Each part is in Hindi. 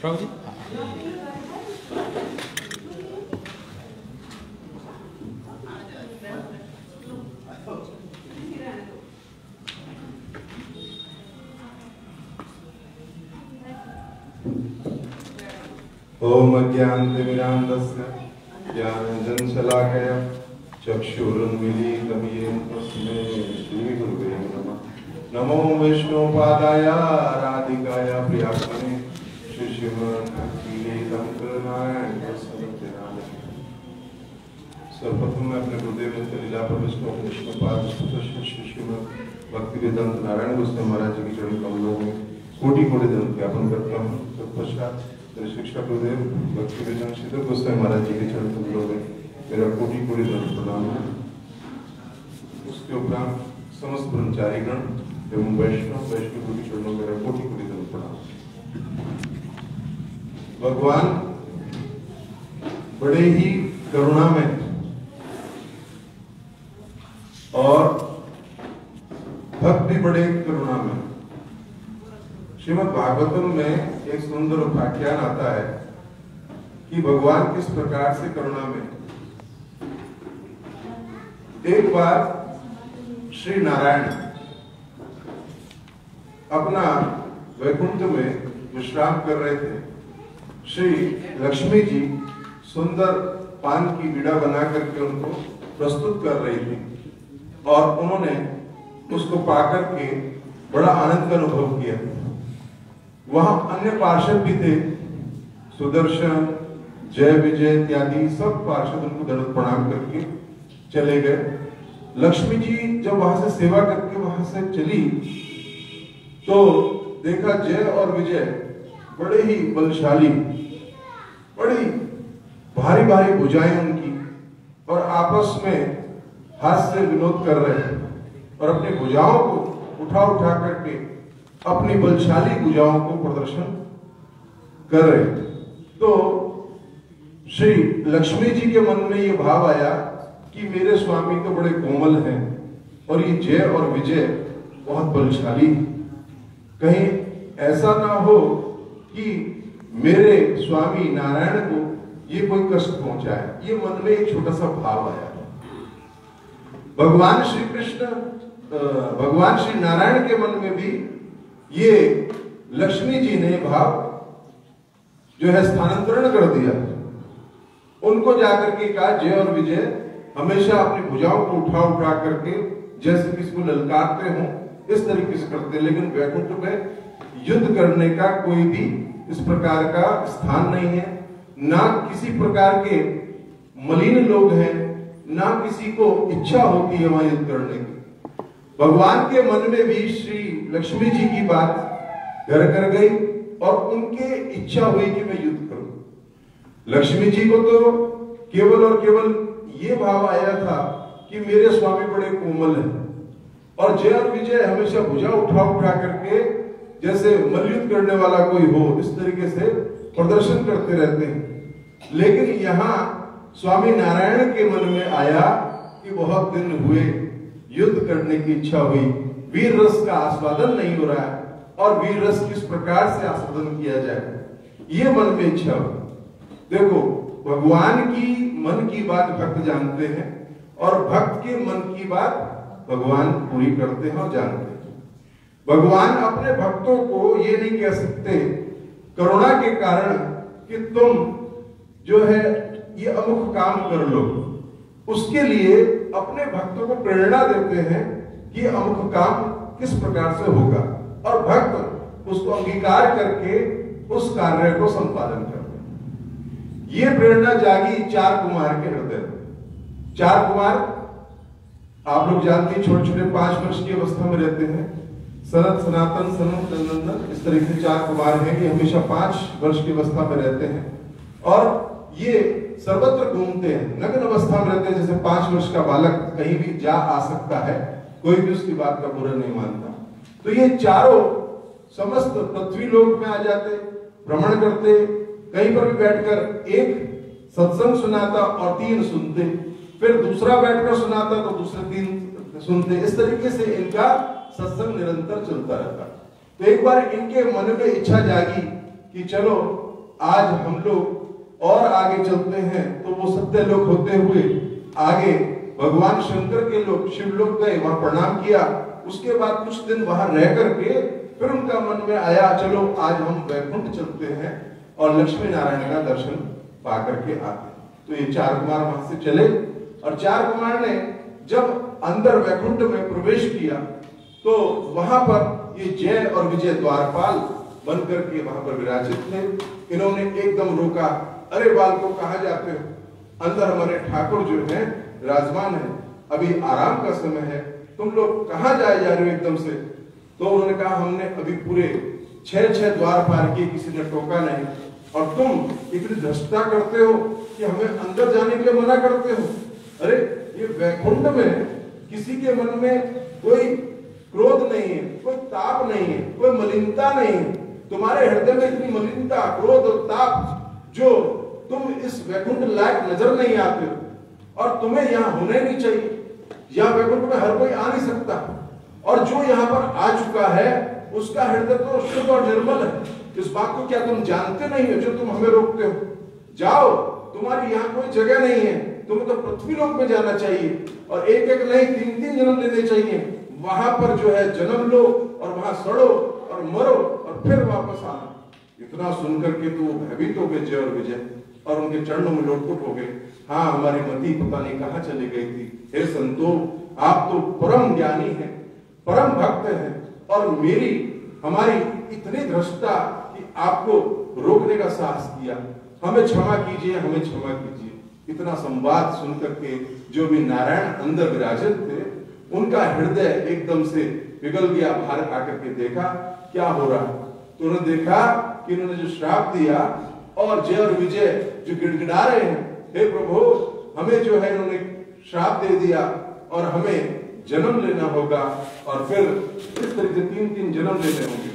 प्रभु जी। ओम अज्ञानतिमिरान्धस्य ज्ञानञ्जनशलाकया चक्षुरुन्मीलितं येन तस्मै श्रीगुरुवे नमः। नमो विष्णुपादाय राधिकाय प्रियात्मने श्रीमद्भक्तिवेदान्त नारायण सरस्वती। सर्वप्रथम मैं अपने गुरुदेव से लीला पर विष्णुपाद श्रीमद् भक्तिवेदांत नारायण गोस्वामी महाराज जी की चरण कमलों में कोटि कोटि दंड ज्ञापन करता हूँ। तत्पश्चात शिक्षा गुरुदेव भक्तिवेदांत श्रीधर गोस्वामी महाराज जी के चरण कमलों में मेरा कोटि कोटि दंड प्रणाम है। उसके उपरांत समस्त ब्रह्मचारीगण एवं वैष्णव के चरणों में मेरा कोटि कोटि दंड प्रणाम। भगवान बड़े ही करुणा में और भक्त भी बड़े करुणा में। श्रीमद् भागवतम में एक सुंदर उपाख्यान आता है कि भगवान किस प्रकार से करुणा में। एक बार श्री नारायण अपना वैकुंठ में विश्राम कर रहे थे। श्री लक्ष्मी जी सुंदर पान की बीड़ा बना करके उनको प्रस्तुत कर रही थी और उन्होंने उसको पाकर के बड़ा आनंद का अनुभव किया। वहां अन्य पार्षद भी थे, सुदर्शन, जय विजय इत्यादि सब पार्षद उनको दंड प्रणाम करके चले गए। लक्ष्मी जी जब वहां से सेवा करके वहां से चली तो देखा जय और विजय बड़े ही बलशाली, बड़ी भारी भारी भुजाएं उनकी, और आपस में हास्य विनोद कर रहे हैं और अपनी भुजाओं को उठा उठा करके अपनी बलशाली भुजाओं को प्रदर्शन कर रहे थे। तो श्री लक्ष्मी जी के मन में ये भाव आया कि मेरे स्वामी तो बड़े कोमल हैं और ये जय और विजय बहुत बलशाली, कहीं ऐसा ना हो कि मेरे स्वामी नारायण को ये कोई कष्ट पहुंचाए। ये मन में एक छोटा सा भाव आया। भगवान श्री कृष्ण, भगवान श्री नारायण के मन में भी ये लक्ष्मी जी ने भाव जो है स्थानांतरण कर दिया। उनको जाकर के कहा जय और विजय हमेशा अपनी भुजाओं को उठा उठा करके जैसे किसी को ललकारते हो इस तरीके से करते, लेकिन वैकुंठ में युद्ध करने का कोई भी इस प्रकार का स्थान नहीं है। ना किसी प्रकार के मलिन लोग हैं, ना किसी को इच्छा होती है वहां युद्ध करने की। भगवान के मन में भी श्री लक्ष्मी जी की बात घर कर गई और उनके इच्छा हुई कि मैं युद्ध करूं। लक्ष्मी जी को तो केवल और केवल ये भाव आया था कि मेरे स्वामी बड़े कोमल हैं और जय और विजय हमेशा भुजा उठा उठा करके जैसे मल्लयुद्ध करने वाला कोई हो इस तरीके से प्रदर्शन करते रहते हैं। लेकिन यहाँ स्वामी नारायण के मन में आया कि बहुत दिन हुए, युद्ध करने की इच्छा हुई, वीर रस का आस्वादन नहीं हो रहा है और वीर रस किस प्रकार से आस्वादन किया जाए, ये मन में इच्छा हुई। देखो भगवान की मन की बात भक्त जानते हैं और भक्त के मन की बात भगवान पूरी करते हैं और जानते हैं। भगवान अपने भक्तों को ये नहीं कह सकते करुणा के कारण कि तुम जो है ये अमुक काम कर लो, उसके लिए अपने भक्तों को प्रेरणा देते हैं कि अमुक काम किस प्रकार से होगा और भक्त उसको अंगीकार करके उस कार्य को संपादन करते हैं। ये प्रेरणा जागी चार कुमार के हृदय में। चार कुमार आप लोग जानते हैं, छोटे छोटे 5 वर्ष की अवस्था में रहते हैं। सनत, सनातन, सनत, नंदन, इस तरह के 4 कुमार हैं। ये हमेशा 5 वर्ष की अवस्था में रहते हैं और ये सर्वत्र घूमते हैं, नग्न अवस्था में रहते हैं। जैसे 5 वर्ष का बालक कहीं भी जा आ सकता है, कोई भी उसकी बात का बुरा नहीं मानता। तो ये चारों समस्त पृथ्वी लोक में आ जाते, भ्रमण करते, कहीं पर भी बैठकर एक सत्संग सुनाता और 3 सुनते, फिर दूसरा बैठकर सुनाता तो दूसरे 3 सुनते। इस तरीके से इनका सत्संग निरंतर चलता रहता। तो एक बार इनके मन में इच्छा जागी कि चलो आज हम लोग और आगे चलते हैं तो वो सत्यलोक होते हुए आगे भगवान शंकर के लोग शिवलोक गए, वहां प्रणाम किया। उसके बाद कुछ दिन वहां रह करके फिर उनका मन में आया चलो आज हम वैकुंठ चलते हैं और लक्ष्मी नारायण का दर्शन पा करके आते। तो ये 4 कुमार वहां से चले और 4 कुमार ने जब अंदर वैकुंठ में प्रवेश किया तो वहां पर ये जय और विजय द्वारपाल बन करके वहां पर विराजित थे। इन्होंने एकदम रोका, अरे बाल को कहा जाते हो, अंदर हमारे ठाकुर जो है विराजमान है, अभी आराम का समय है, तुम लोग कहां जाए जा रहे हो एकदम से। तो उन्होंने कहा हमने अभी पूरे 6 द्वार पार किए, किसी ने टोका नहीं, और तुम इतनी धृष्टता करते हो कि हमें अंदर जाने के लिए मना करते हो। अरे ये वैकुंठ में किसी के मन में कोई क्रोध नहीं है, कोई ताप नहीं है, कोई मलिनता नहीं है। तुम्हारे हृदय में इतनी मलिनता, क्रोध और ताप जो तुम इस वैकुंठ लायक नजर नहीं आते हो और तुम्हें यहाँ होने नहीं चाहिए। यहाँ वैकुंठ में हर कोई आ नहीं सकता और जो यहाँ पर आ चुका है उसका हृदय तो शुद्ध और निर्मल है। इस बात को क्या तुम जानते नहीं हो जो तुम हमें रोकते हो? जाओ, तुम्हारी यहाँ कोई जगह नहीं है, तुम्हें तो पृथ्वी लोक में जाना चाहिए और एक एक नहीं 3-3 जन्म लेने चाहिए। वहां पर जो है जन्म लो और वहां सड़ो और मरो और फिर वापस आना। इतना सुनकर के तो भयभीत हो गए जय और विजय और उनके चरणों में लोटपुट हो गए। हाँ, हमारी मति पता नहीं कहाँ चली गई थी। हे संतो, आप तो परम ज्ञानी हैं, परम भक्त हैं और हमारी इतनी धृष्टता कि आपको रोकने का साहस किया। हमें क्षमा कीजिए, हमें क्षमा कीजिए। इतना संवाद सुनकर के जो भी नारायण अंदर विराजित थे उनका हृदय एकदम से पिघल गया। बाहर आकर के देखा क्या हो रहा, तो उन्होंने देखा कि उन्होंने जो श्राप दिया और जय और विजय जो गिड़गिड़ा रहे हैं, हे प्रभु हमें जो है इन्होंने श्राप दे दिया और हमें जन्म लेना होगा और फिर इस तरह से 3-3 जन्म लेने होंगे।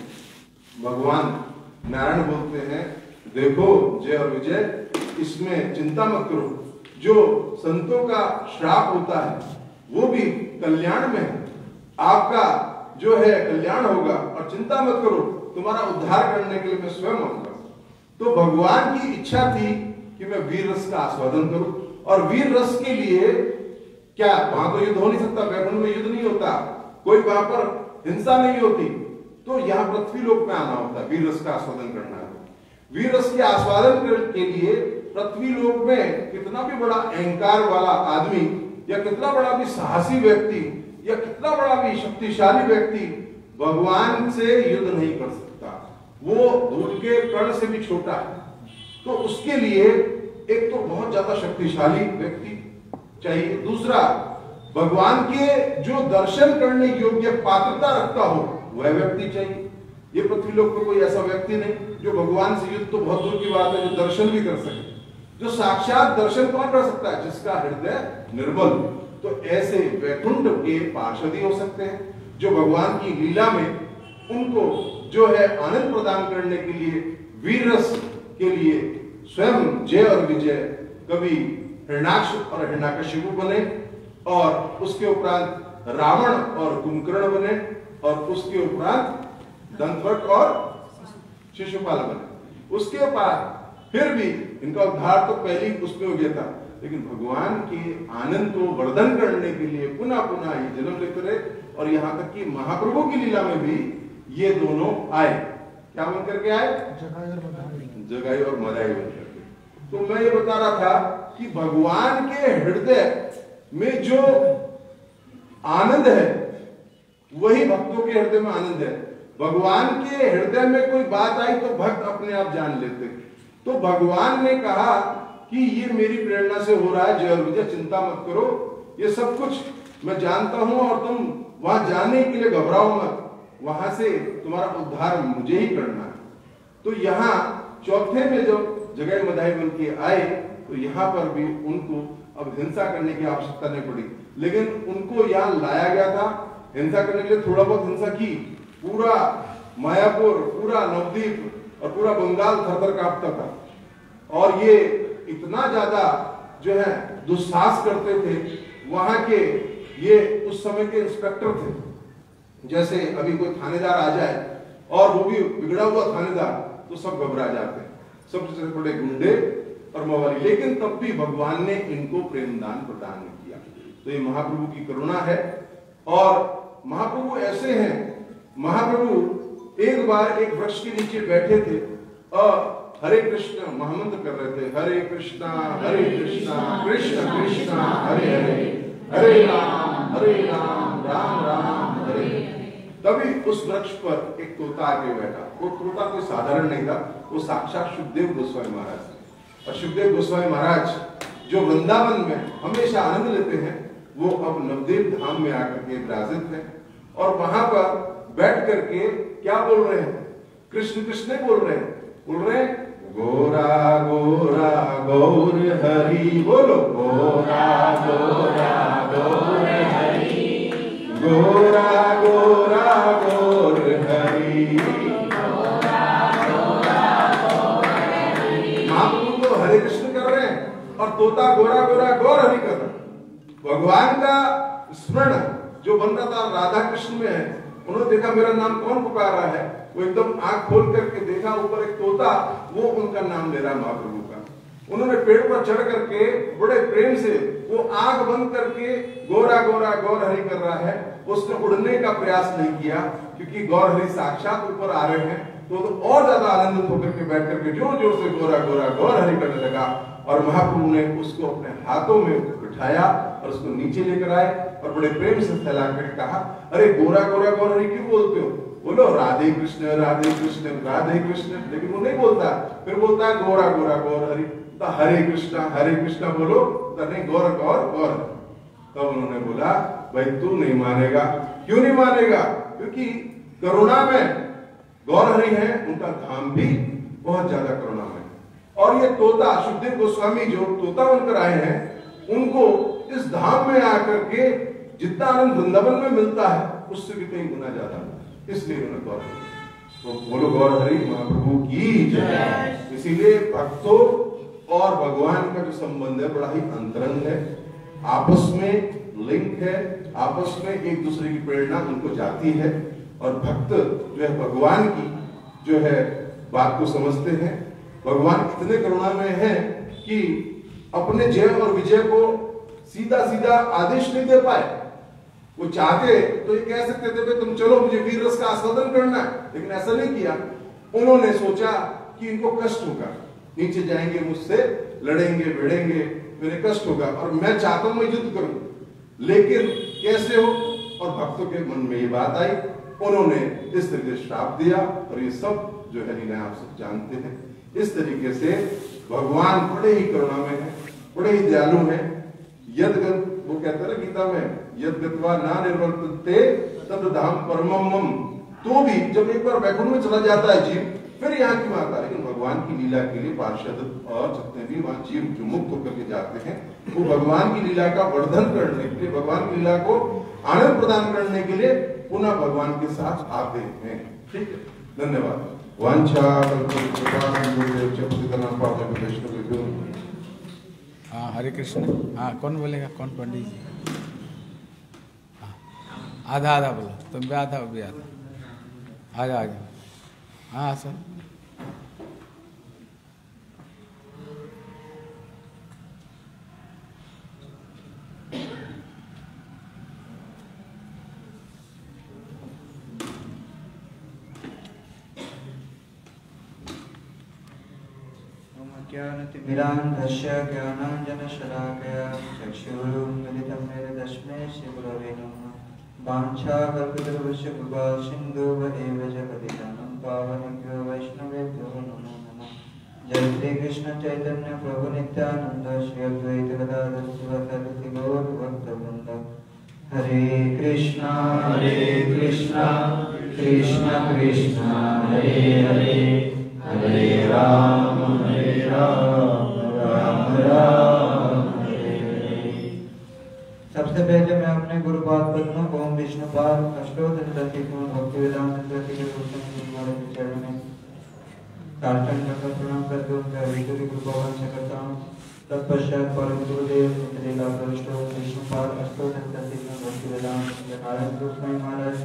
भगवान नारायण बोलते हैं देखो जय और विजय, इसमें चिंता मत करो। जो संतों का श्राप होता है वो भी कल्याण में है, आपका जो है कल्याण होगा और चिंता मत करो, तुम्हारा उद्धार करने के लिए मैं स्वयं आऊंगा। तो भगवान की इच्छा थी कि मैं वीर रस का आस्वादन करूं और वीर रस के लिए क्या वहां तो युद्ध हो नहीं सकता, वैकुंठ में युद्ध नहीं होता, कोई वहां पर हिंसा नहीं होती, तो यहाँ पृथ्वी लोक में आना होता, वीर रस का आस्वादन करना है। वीर रस के आस्वादन के लिए पृथ्वी लोक में कितना भी बड़ा अहंकार वाला आदमी या कितना बड़ा भी साहसी व्यक्ति या कितना बड़ा भी शक्तिशाली व्यक्ति भगवान से युद्ध नहीं कर सकता। वो धूल के कण से भी छोटा है। तो उसके लिए एक तो बहुत ज्यादा शक्तिशाली व्यक्ति चाहिए, दूसरा भगवान के जो दर्शन करने योग्य पात्रता रखता हो वह व्यक्ति चाहिए। ये पृथ्वी लोक में कोई ऐसा व्यक्ति नहीं जो भगवान से युद्ध तो बहुत दूर की बात है, जो दर्शन भी कर सके। जो साक्षात दर्शन कौन कर सकता है? जिसका हृदय निर्मल। तो ऐसे वैकुंठ के पार्षद ही हो सकते हैं जो भगवान की लीला में उनको जो है आनंद प्रदान करने के लिए वीर रस के लिए स्वयं जय और विजय कभी हिरण्याक्ष और हिरण्याकशिपु बने और उसके उपरांत रावण और कुंभकर्ण बने और उसके उपरांत दंतवक्र और शिशुपाल बने। उसके बाद फिर भी इनका उद्धार तो पहले ही उसमें हो गया था, लेकिन भगवान के आनंद को वर्धन करने के लिए पुनः पुनः ये जन्म लेते रहे और यहाँ तक कि महाप्रभु की लीला में भी ये दोनों आए। क्या बन करके आए? जगाई और मदाई बन करके। तो मैं ये बता रहा था कि भगवान के हृदय में जो आनंद है वही भक्तों के हृदय में आनंद है। भगवान के हृदय में कोई बात आई तो भक्त अपने आप जान लेते। तो भगवान ने कहा कि ये मेरी प्रेरणा से हो रहा है जय और विजय, चिंता मत करो, ये सब कुछ मैं जानता हूं और तुम वहां जाने के लिए घबराओ मत, वहां से तुम्हारा उद्धार मुझे ही करना है। तो यहाँ चौथे में जब जगाई मदाई बन के आए तो यहाँ पर भी उनको अब हिंसा करने की आवश्यकता नहीं पड़ी, लेकिन उनको यहाँ लाया गया था हिंसा करने के लिए। थोड़ा बहुत हिंसा की, पूरा मायापुर, पूरा नवद्वीप और पूरा बंगाल थर-थर कांपता था और ये इतना ज्यादा जो है दुस्साहस करते थे। वहां के ये उस समय के इंस्पेक्टर थे, जैसे अभी कोई थानेदार आ जाए और वो भी बिगड़ा हुआ थानेदार तो सब घबरा जाते हैं, सबसे बड़े गुंडे और मवाली, लेकिन तब भी भगवान ने इनको प्रेम दान प्रदान किया। तो ये महाप्रभु की करुणा है। और महाप्रभु ऐसे हैं, महाप्रभु एक बार एक वृक्ष के नीचे बैठे थे और हरे कृष्ण महामंत्र कर रहे थे, हरे कृष्णा कृष्ण कृष्ण हरे हरे, हरे राम राम राम हरे। तभी उस वृक्ष पर एक तोता आके बैठा। वो तोता कोई साधारण नहीं था, वो साक्षात शुकदेव गोस्वामी महाराज थे। और शुकदेव गोस्वामी महाराज जो वृंदावन में हमेशा आनंद लेते हैं, वो अब नवदेव धाम में आकर के विराजित हैं और वहां पर बैठ करके क्या बोल रहे हैं? कृष्ण कृष्ण बोल रहे हैं गोरा गोरा गौर हरि, बोलो गोरा गोरा गौर हरि, गोरा गोरा गौर हरि। महाप्रभु तो हरे कृष्ण कर रहे हैं और तोता गोरा गोरा गौर हरि कर रहा है। भगवान का स्मरण जो बन रहा था राधा कृष्ण में है, उन्होंने देखा मेरा नाम कौन पुकार रहा है, वो एकदम आंख खोल करके देखा, ऊपर एक तोता, वो उनका नाम ले रहा है महाप्रभु का। उन्होंने पेड़ पर चढ़ करके बड़े प्रेम से वो आंख बंद करके गोरा गोरा गौर हरि कर रहा है। उसने उड़ने का प्रयास नहीं किया क्योंकि गौर हरि साक्षात ऊपर आ रहे हैं, तो और ज्यादा आनंदित होकर के बैठ करके जोर जोर से गोरा गोरा गौर हरि करने लगा। और महाप्रभु ने उसको अपने हाथों में बिठाया और उसको नीचे लेकर आए और बड़े प्रेम से फैला कर कहा, अरे गोरा गोरा गौर हरि क्यों बोलते हो? बोलो राधे कृष्ण राधे कृष्ण राधे कृष्ण। लेकिन वो नहीं बोलता, फिर बोलता है गोरा गोरा गौर हरि, तो हरे कृष्णा बोलो, तो नहीं गौर गौर गौर। तब उन्होंने बोला, भाई तू नहीं मानेगा। क्यों नहीं मानेगा? क्योंकि करुणा में गौर हरि है, उनका धाम भी बहुत ज्यादा करुणा में। और ये तोता सुखदेव गोस्वामी जो तोता बनकर आए हैं, उनको इस धाम में आकर के जितना आनंद वृंदावन में मिलता है उससे भी कई गुना ज्यादा, इसलिए उन्होंने गौर हरि। तो बोलो गौर हरि महाप्रभु की जय। इसीलिए भक्तों और भगवान का जो संबंध है बड़ा ही अंतरंग है, आपस में लिंक है, आपस में एक दूसरे की प्रेरणा उनको जाती है। और भक्त जो है भगवान की जो है बात को समझते हैं। भगवान इतने करुणा में है कि अपने जय और विजय को सीधा सीधा आदेश नहीं दे पाए। वो चाहते तो ये कह सकते थे तुम चलो मुझे वीर रस का आस्वादन करना है, लेकिन ऐसा नहीं किया। उन्होंने सोचा कि इनको कष्ट होगा, नीचे जाएंगे मुझसे लड़ेंगे भिड़ेंगे, मेरे कष्ट होगा और मैं चाहता हूं मैं युद्ध करूं, लेकिन कैसे हो? और भक्तों के मन में ये बात आई, उन्होंने इस तरीके से श्राप दिया। और ये सब जो है लीला आप सब जानते हैं। इस तरीके से भगवान बड़े ही करुणा में है, बड़े ही दयालु हैं। वो कहते हैं गीता में, यद गत्वा ना निर्वर्तते तद धाम परमम मम। तो भी जब एक बार वैकुंठ में चला जाता है जीव, फिर यहाँ की बात है। लेकिन भगवान की लीला के लिए पार्षद और जितने भी वहां जीव जो मुक्त होकर के जाते हैं, वो भगवान की लीला का वर्धन करने के लिए, भगवान की लीला को आनंद प्रदान करने के लिए पुनः भगवान के साथ आते हैं। ठीक है, धन्यवाद। हाँ, हरे कृष्ण। हाँ, कौन बोलेगा? कौन पंडित जी? आधा आधा बोलो, तुम भी आधा, वो भी आधा। आ जाओ आ जाओ। हाँ सर। ज्ञानतिमिरान्धस्य ज्ञानाञ्जनशलाकया चक्षुरुन्मिलितं येन तस्मै श्रीगुरवे नमः। वाञ्छाकल्पतरुश्च कृपा सिन्धुवदेव जगदिदानं पावनेभ्यो वैष्णवेभ्यो नमो नमः। जय श्री कृष्ण चैतन्य प्रभु नित्यानंद श्री अद्वैत गदाधर शिवासादि गौर भक्तवृंद। हरे कृष्णा कृष्ण कृष्ण हरे हरे, हरे राम राम राम हरे हरे। सबसे पहले मैं अपने गुरुपाद पद्म ओम विष्णुपाद अष्टोत्तर भक्ति वेदांत के चरण में साष्टांग दंडवत प्रणाम करके उनका हृदय कृपावान से करता हूँ। तत्पश्चात परम गुरुदेव लीला प्रविष्टो विष्णुपाद अष्टोत्तर भक्ति वेदांत नारायण गोस्वामी महाराज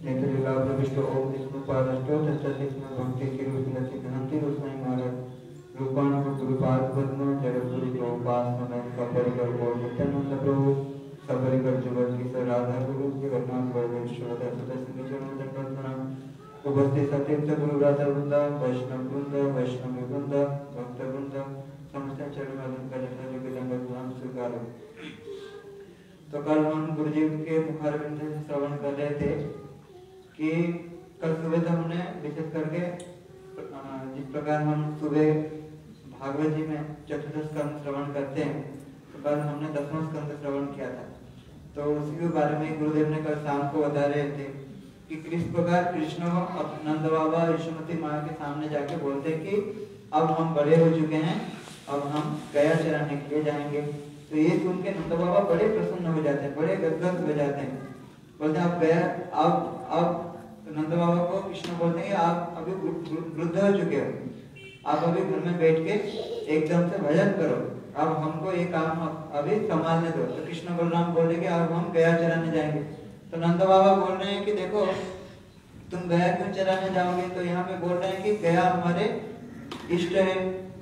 लीला प्रविष्टो ओम विष्णुपाद अष्टोत्तर भक्ति की रूप गोस्वामी महाराज रूपानुग गुरुपाद पद्म जगतगुरु प्रभुपाद नमः सपरिकर गौर नित्यानंद प्रभु सपरिकर जुगत किशोर राधा गुरु जगन्नाथ प्रभु ईश्वर सदस्य चरणों दंडवत प्रणाम। उपस्थित सतीर्थ गुरु राधा वृंद वैष्णव वृंद भक्त वृंद समस्त चरण में का दंडवत प्रणाम स्वीकार। तो कल हम गुरुजी के मुखारविंद से श्रवण कर रहे थे कि कल सुबह तो हमने विशेष करके जिस प्रकार हम सुबह भागवत जी में चतुर्थ स्कंद श्रवण करते हैं तो कल हमने 10वां स्कंद श्रवण किया था। तो उसी के बारे में गुरुदेव ने कल शाम को बता रहे थे कि किस प्रकार कृष्ण नंद बाबा यशोमती माँ के सामने जाके बोलते कि अब हम बड़े हो चुके हैं, अब हम गया चराने के लिए जाएंगे। तो ये सुन के नंद बाबा बड़े प्रसन्न हो जाते हैं, बड़े गदगद हो जाते हैं, बोलते हैं अब गया अब नंद बाबा को कृष्ण बोलते हैं आप अभी वृद्ध हो चुके हो, आप अभी घर में बैठ के एकदम से भजन करो, अब हमको ये काम अभी संभालने दो। तो कृष्ण बलराम बोले कि अब हम गया चराने जाएंगे। तो नंद बाबा बोल रहे हैं कि देखो तुम गया क्यों चराने जाओगे? तो यहाँ पे बोल रहे हैं कि गया हमारे इष्ट है,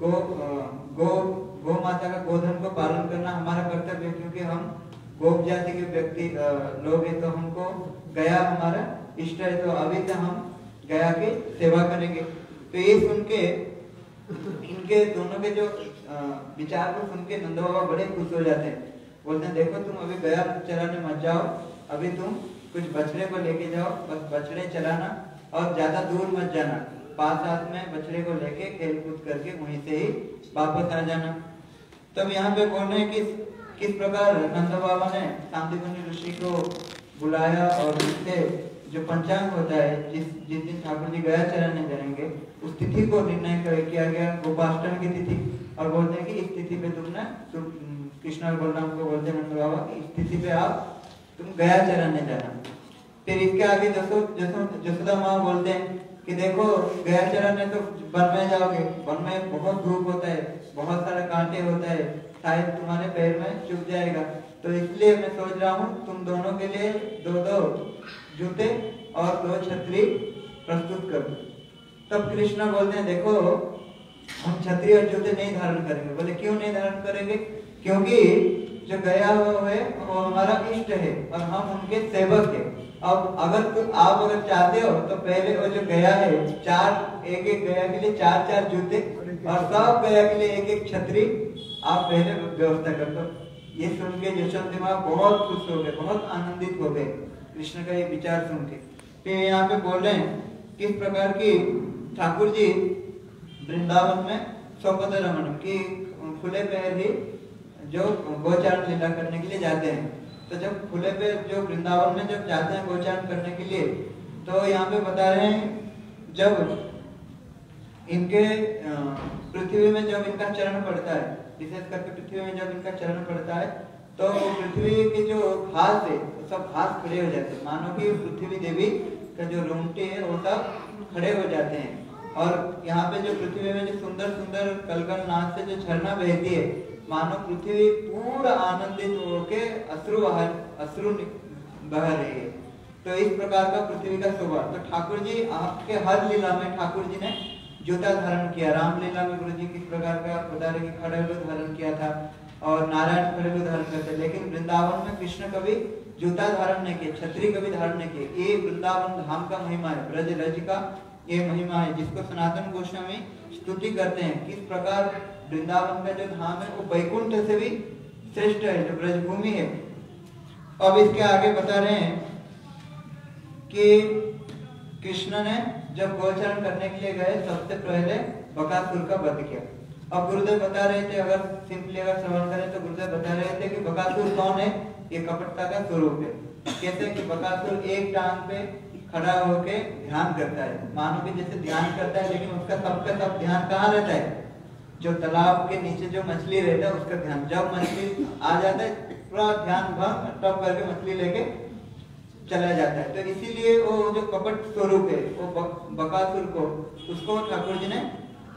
गो माता का गोधन को पालन करना हमारा कर्तव्य है, क्योंकि हम गोप जाति के व्यक्ति लोग हैं, तो हमको गया हमारा इष्ट है, तो अभी से हम गया की सेवा करेंगे। तो ये सुन के इनके दोनों के जो विचार को सुन के नंद बाबा बड़े खुश हो जाते हैं, बोलते हैं देखो तुम अभी गया चराने मत जाओ, अभी तुम कुछ बछड़े को लेके जाओ, बस बछड़े चराना और ज्यादा दूर मत जाना, 5 हाथ में बछड़े को लेके खेल कूद करके वहीं से ही वापस आ जाना। तब यहाँ पे बोल रहे हैं कि किस प्रकार नंद बाबा ने सांदीपनि ऋषि को बुलाया और उससे जो पंचांग होता है, जिस दिन ठाकुर जी गया चराने जाएंगे उस तिथि को निर्णय किया गया, गोपाष्टमी की तिथि, और बोलते हैं कि इस तिथि पे तुम कृष्ण और बलराम को बोलते हैं नंद बाबा इस तिथि पे आप तुम गया चराने जाना। फिर इसके आगे जसोदा माँ बोलते हैं कि देखो गया चराने तो वन में जाओगे, वन में बहुत धूप होता है, बहुत सारे कांटे होता है, शायद तुम्हारे पैर में चुभ जाएगा, तो इसलिए मैं सोच रहा हूँ तुम दोनों के लिए 2 जूते और 2 छतरी प्रस्तुत कर। तब कृष्ण बोलते हैं देखो हम छतरी और जूते नहीं धारण करेंगे। बोले क्यों नहीं धारण करेंगे? क्योंकि जो गया हुआ है वो हमारा इष्ट है और हम उनके सेवक है। अब अगर आप चाहते हो तो पहले वो जो गया है एक गया के लिए 4 जूते और सब गया के लिए 1 छतरी आप पहले व्यवस्था कर दो। ये सुन के यशोमती माँ बहुत खुश हो गए, बहुत आनंदित हो गए कृष्ण का ये विचार सुन के। फिर यहाँ पे बोल रहे हैं किस प्रकार की ठाकुर जी वृंदावन में स्वपद रमन की खुले पैर ही जो गोचारण लीला करने के लिए जाते हैं। तो जब खुले पैर जो वृंदावन में जब जाते हैं गोचारण करने के लिए, तो यहाँ पे बता रहे हैं जब इनके पृथ्वी में जब इनका चरण पड़ता है, विशेष करके पृथ्वी में जब इनका चरण पड़ता है तो पृथ्वी के जो घास है सब घास खड़े हो जाते हैं, मानो कि पृथ्वी देवी का जो रोंगटे है वो सब खड़े हो जाते हैं। और यहाँ पे जो पृथ्वी में जो सुंदर सुंदर कलकल नाद से जो झरना बहती है, मानो पृथ्वी पूरा आनंदित होके अश्रु बह रही है। तो इस प्रकार का पृथ्वी का शोभा। तो ठाकुर जी आपके हर लीला में ठाकुर जी ने जूता धारण किया। रामलीला में गुरु जी किस प्रकार का बता रहे कि खड़े हुए धारण किया था और नारायण खड़े हुए धारण करते, लेकिन वृंदावन में कृष्ण कभी जूता धारण नहीं किए, छतरी कभी धारण नहीं किए। ये वृंदावन धाम का महिमा है, ब्रज रज का ये महिमा है, जिसको सनातन गोस्वामी स्तुति करते हैं। किस प्रकार वृंदावन का जो धाम है वो वैकुंठ से भी श्रेष्ठ है, जो ब्रजभूमि है। अब इसके आगे बता रहे हैं कि कृष्ण ने जब गोचरण करने के लिए गए सबसे पहले बकासुर का वध किया। अब गुरुदेव बता रहे थे, अगर सिंपली अगर श्रवण करें तो गुरुदेव बता रहे थे कि बकासुर कौन है? ये कपटता का स्वरूप है। कहते कि बकासुर एक टांग पे खड़ा होके ध्यान करता है, मानो कि जैसे ध्यान करता है, लेकिन उसका सबका सब ध्यान कहाँ रहता है? जो तालाब के नीचे जो मछली रहता है उसका ध्यान। जब मछली आ जाता है पूरा ध्यान भंग टप करके मछली लेके चला जाता है। तो इसीलिए वो जो कपट स्वरूप है वो बकासुर को उसको ठाकुर जी ने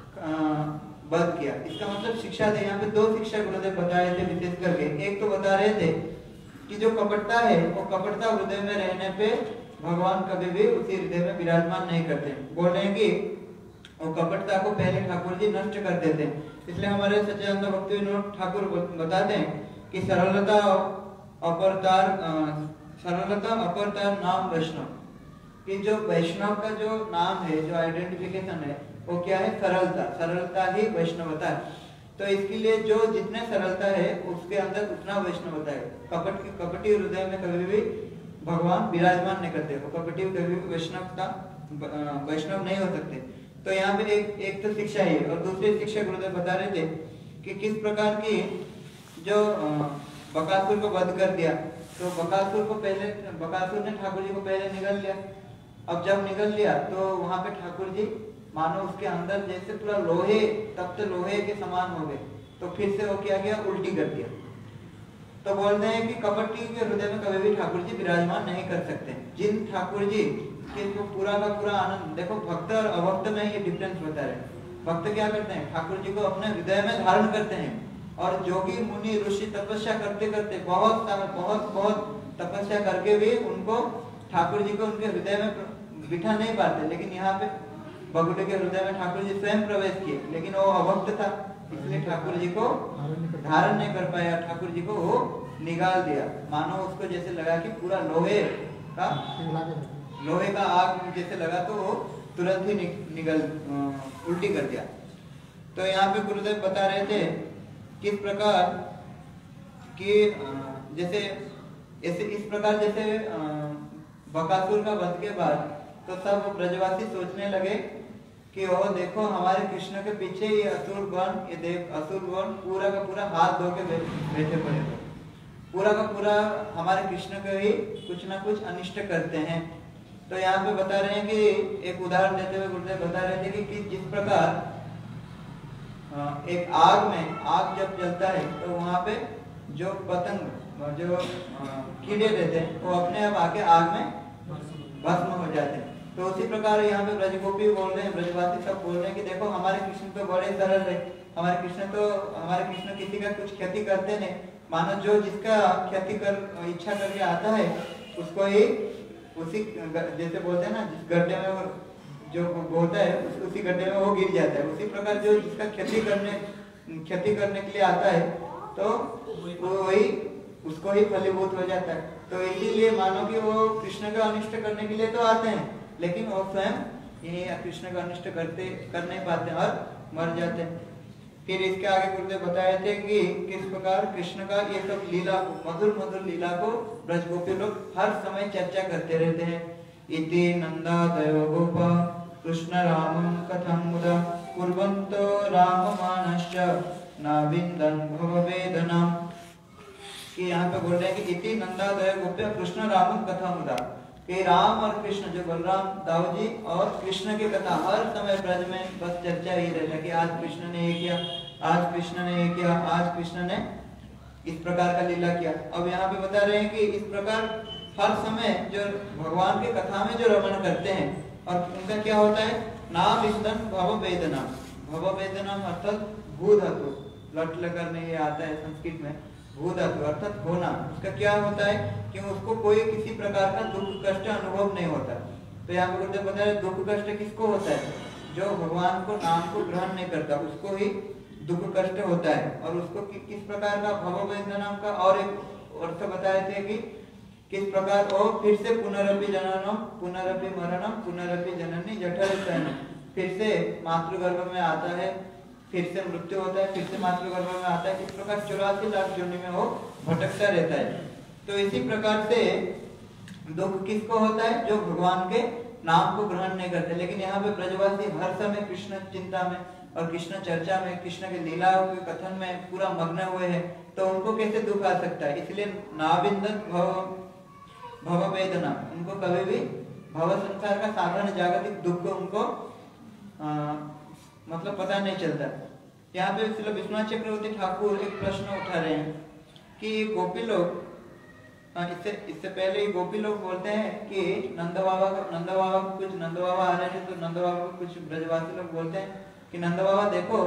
वध किया। इसका मतलब शिक्षा थे। यहाँ पे 2 शिक्षा गुरुदेव बताए थे विशेष करके। एक तो बता रहे थे कि जो कपटता है वो कपटता हृदय में रहने पे भगवान कभी भी उसी हृदय में विराजमान नहीं करते। बोल रहे हैं कि और कपटता को पहले ठाकुर जी नष्ट कर देते हैं। इसलिए हमारे सच्चिदानंद भक्तिविनोद ठाकुर बताते हैं कि सरलता अपरतार नाम वैष्णव, कि जो वैष्णव का जो नाम है, जो आइडेंटिफिकेशन है, वो क्या है? सरलता। सरलता ही वैष्णवता है। तो इसके लिए जो जितने सरलता है उसके अंदर उतना वैष्णवता है। कपटी हृदय में कभी भी भगवान विराजमान नहीं करते, वो कपटी कभी भी वैष्णव नहीं हो सकते। तो यहाँ पे एक तो शिक्षा है, और दूसरी शिक्षा गुरुदेव बता रहे थे कि किस प्रकार की जो बकासुर को वध कर दिया, तो बकासुर ने ठाकुर जी को पहले निगल लिया। अब जब निगल लिया तो वहां पे ठाकुर जी मानो उसके अंदर जैसे पूरा लोहे, तप्त लोहे के समान हो गए। तो फिर से वो क्या किया? उल्टी कर दिया। तो बोलते हैं कि कपटी के हृदय में कभी भी ठाकुर जी विराजमान नहीं कर सकते। जिन ठाकुर जी के पूरा का पूरा आनंद, देखो भक्त और अभक्त में ये डिफरेंस बता रहे। भक्त क्या करते हैं? ठाकुर जी को अपने हृदय में धारण करते हैं, और जोगी मुनि ऋषि तपस्या करते करते बहुत तपस्या करके भी उनको ठाकुर जी को उनके हृदय में बिठा नहीं पाते। लेकिन यहाँ पे बगुटे के हृदय में ठाकुर जी स्वयं प्रवेश किए, लेकिन वो अभक्त था, इसलिए ठाकुर जी को धारण नहीं कर पाया। ठाकुर जी को वो निकाल दिया, मानो उसको जैसे लगा कि पूरा लोहे का आग जैसे लगा, तो वो तुरंत ही उल्टी कर दिया। तो यहाँ पे गुरुदेव बता रहे थे किस प्रकार कि जैसे इस प्रकार जैसे बकासुर का वध के बाद तो सब ब्रजवासी सोचने लगे कि ओह देखो हमारे कृष्ण के पीछे ये असुरगण पूरा का पूरा हाथ धो के बैठे पड़े थे, पूरा का पूरा हमारे कृष्ण को ही कुछ ना कुछ अनिष्ट करते हैं। तो यहाँ पे बता रहे हैं कि एक उदाहरण देते हुए गुरुदेव बता रहे थे कि जिस प्रकार एक आग जब जलता है तो वहां पे जो पतंग, जो कीड़े रहते हैं, वो अपने आप आके आग में भस्म हो जाते हैं। तो उसी प्रकार यहाँ पे ब्रजगोपी बोल रहे हैं, ब्रजवासी सब बोल रहे हैं कि देखो हमारे कृष्ण तो बड़े सरल है, हमारे कृष्ण किसी का कुछ क्षति करते नहीं। मानो जो जिसका क्षति कर इच्छा करके आता है उसको ही उसी जैसे बोलते हैं ना, जिस गड्ढे में जो होता है उसी गड्ढे में वो गिर जाता है। उसी प्रकार जो जिसका क्षति करने के लिए आता है तो वही उसको ही फलीभूत हो जाता है। तो इसीलिए मानो कि वो कृष्ण का अनिष्ट करने के लिए तो आते हैं, लेकिन वो स्वयं ये कृष्ण का अनिष्ट कर नहीं पाते और मर जाते हैं। फिर इसके आगे गुरुदेव बताए थे कि किस प्रकार कृष्ण का ये सब लीला को, मधुर लीला को ब्रजगोपी लोग हर समय चर्चा करते रहते हैं। इति नंदादयो गोपा कृष्ण रामं कथं मुदा कुर्वन्तो राममानश्च नाविन्दन् भववेदनाम्। कि यहाँ पे बोल रहे हैं कि इति नंदादय गोप्य कृष्ण रामं कथं मुदा, कि राम और कृष्ण, जो बलराम दाऊ जी और कृष्ण की कथा हर समय ब्रज में बस चर्चा ही रहता है कि आज कृष्ण ने ये किया, आज कृष्ण ने ये किया, आज कृष्ण ने इस प्रकार का लीला किया। अब यहाँ पे बता रहे हैं कि इस प्रकार हर समय जो भगवान की कथा में जो रमण करते हैं, और उनका क्या होता है? नाम इंदन भव वेदना। भव वेदना अर्थात भू धातु, लट लकर में ये आता है संस्कृत में, भू धातु अर्थात होना। उसका क्या होता है कि उसको कोई किसी प्रकार का दुख कष्ट अनुभव नहीं होता। तो यहाँ पे गुरुदेव बता रहे दुख कष्ट किसको होता है? जो भगवान को नाम को ग्रहण नहीं करता उसको ही दुख कष्ट होता है। और उसको किस प्रकार का भव वेदना का और एक अर्थ बताए थे कि किस प्रकार वो फिर से पुनरपि जननम पुनरपि मरणम पुनरपि जननी जठर शयनम, फिर से मातृगर्भ में आता है, फिर से मृत्यु होता है, फिर से मातृगर्भ में आता है। इस प्रकार 84 लाख योनि में वो भटकता रहता है। तो इसी प्रकार से दुख किसको होता है? जो भगवान के नाम को ग्रहण नहीं करते। लेकिन यहाँ पे ब्रजवासी हर समय कृष्ण चिंता में और कृष्ण चर्चा में, कृष्ण के लीलाओं के कथन में पूरा मग्न हुए हैं, तो उनको कैसे दुख आ सकता है? इसलिए नाविंदन भव वेदना, उनको कभी भी भव संसार का साधारण जागतिक दुख उनको मतलब पता नहीं चलता। यहाँ पे श्री विश्वनाथ चक्रवर्ती ठाकुर एक प्रश्न उठा रहे हैं कि गोपी लोग, इससे पहले ही गोपी लोग बोलते हैं कि नंद बाबा आ रहे थे, तो नंद बाबा को कुछ ब्रजवासी लोग बोलते हैं कि नंद बाबा देखो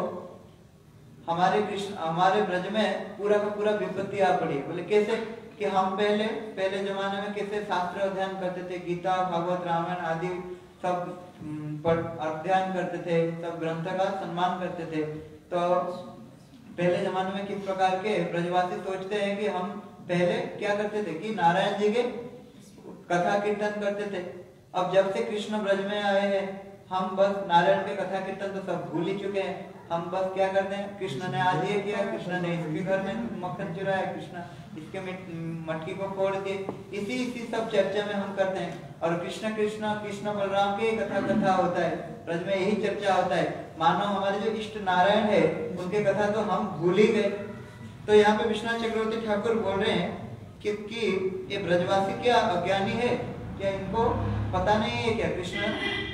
हमारे ब्रज में पूरा का पूरा विपत्ति आ पड़ी। बोले कैसे? कि हम पहले जमाने में कैसे शास्त्र अध्ययन करते थे, गीता भागवत रामायण आदि सब अध्ययन करते थे, सब ग्रंथ का सम्मान करते थे। तो पहले जमाने में किस प्रकार के ब्रजवासी सोचते हैं कि हम पहले क्या करते थे कि नारायण जी के कथा कीर्तन करते थे। अब जब से कृष्ण ब्रज में आए हैं, हम बस नारायण के कथा कीर्तन तो सब भूल ही चुके हैं। हम बस क्या करते हैं, कृष्ण ने आज ये किया, कृष्ण ने इसके घर में मक्खन चुराया, कृष्ण इसके मटकी को फोड़ दिए, इसी सब चर्चा में हम करते हैं। और कृष्ण कृष्ण कृष्ण बलराम की कथा होता है, ब्रज में यही चर्चा होता है। मानो हमारे जो इष्ट नारायण है उनके कथा तो हम भूल ही गए। तो यहाँ पे विश्वनाथ चक्रवर्ती ठाकुर बोल रहे हैं कि ये ब्रजवासी क्या अज्ञानी है, क्या इनको पता नहीं है क्या कृष्ण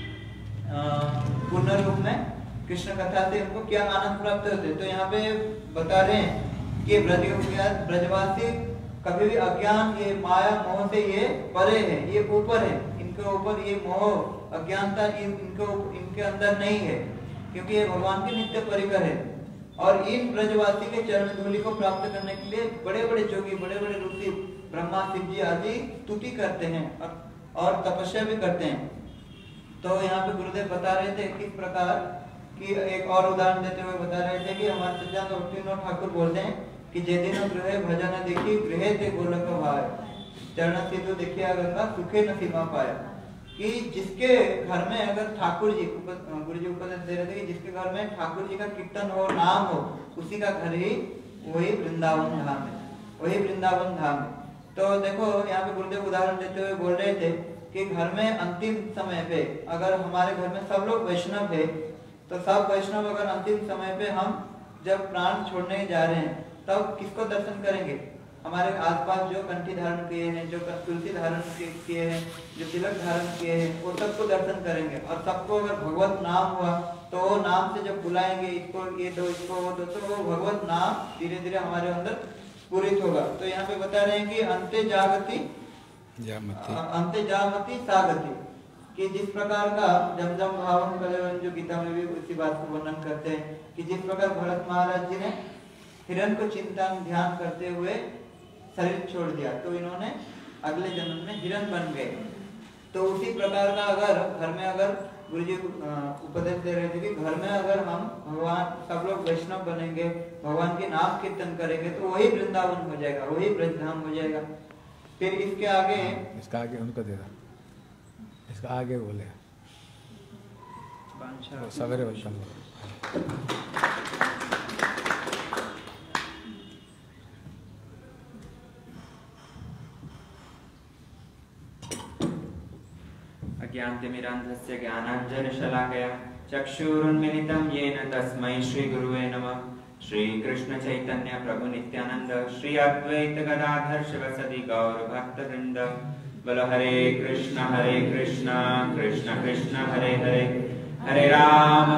पूर्ण रूप में कृष्ण कथा से उनको क्या आनंद प्राप्त होते। तो यहाँ पे बता रहे हैं कि ब्रजवासी कभी भी अज्ञान, ये माया मोह से ये परे है, ये ऊपर है, इनके ऊपर ये मोह अज्ञानता इनके अंदर नहीं है, क्योंकि ये भगवान के नित्य परिकर है। और इन ब्रजवासी के चरण धूलि को प्राप्त करने के लिए बड़े बड़े जोगी, बड़े बड़े ऋषि ब्रह्मा शिव जी आदि स्तुति करते हैं और तपस्या भी करते हैं। तो यहाँ पे गुरुदेव बता रहे थे किस प्रकार कि एक और उदाहरण देते हुए बता रहे थे कि हमारे सज्जन भक्तिविनोद ठाकुर बोलते हैं कि जे दिन गृह भजन देखी गृह थे गोलक भाय चरण सिद्धू देखिया गंगा सुखे न सीमा पाया। कि जिसके घर में अगर ठाकुर जी, गुरु जी उपदेश दे रहे थे कि जिसके घर में ठाकुर जी का कीर्तन हो, नाम हो, उसी का घर ही वही वृंदावन धाम है, वही वृंदावन धाम है। तो देखो यहाँ पे गुरुदेव उदाहरण देते हुए बोल रहे थे कि घर में अंतिम समय पे अगर हमारे घर में सब लोग वैष्णव है, तो सब वैष्णव अगर अंतिम समय पे हम जब प्राण छोड़ने जा रहे हैं तब किसको दर्शन करेंगे? हमारे आसपास जो कंठी धारण किए हैं, जो तुलसी धारण किए हैं, जो तिलक धारण किए हैं, वो सबको दर्शन करेंगे। और सबको अगर भगवत नाम हुआ तो वो नाम से जब बुलाएंगे, इसको ये दो, इसको वो दो, तो वो भगवत नाम धीरे धीरे हमारे अंदर पूरित होगा। तो यहाँ पे बता रहे हैं कि अंते जामति सागति, कि जिस प्रकार का जमजम भावन कलेवन जो गीता में भी उसी बात को वर्णन करते हैं कि जिस प्रकार भरत महाराज जी ने हिरण को चिंता में ध्यान करते हुए शरीर छोड़ दिया, तो इन्होंने अगले जन्म में हिरण बन गए। तो उसी प्रकार का अगर घर में अगर गुरुजी उपदेश दे रहे थे कि घर में अगर हम भगवान सब लोग वैष्णव बनेंगे, भगवान के नाम कीर्तन करेंगे, तो वही वृंदावन हो जाएगा, वही ब्रजधाम हो जाएगा। फिर इसके आगे, इसका आगे उनको दे रहा, इसका आगे बोले सवेरे वैष्णव। अज्ञानतिमिरान्धस्य ज्ञानाञ्जनशलाकया चक्षुरुन्मिलितं येन तस्मै श्रीगुरुवे नमः। श्रीकृष्ण चैतन्य प्रभु नित्यानंद श्री अद्वैत गदाधर शिवसदि गौर भक्तवृंद। बोलो हरे कृष्ण कृष्ण कृष्ण हरे हरे, हरे राम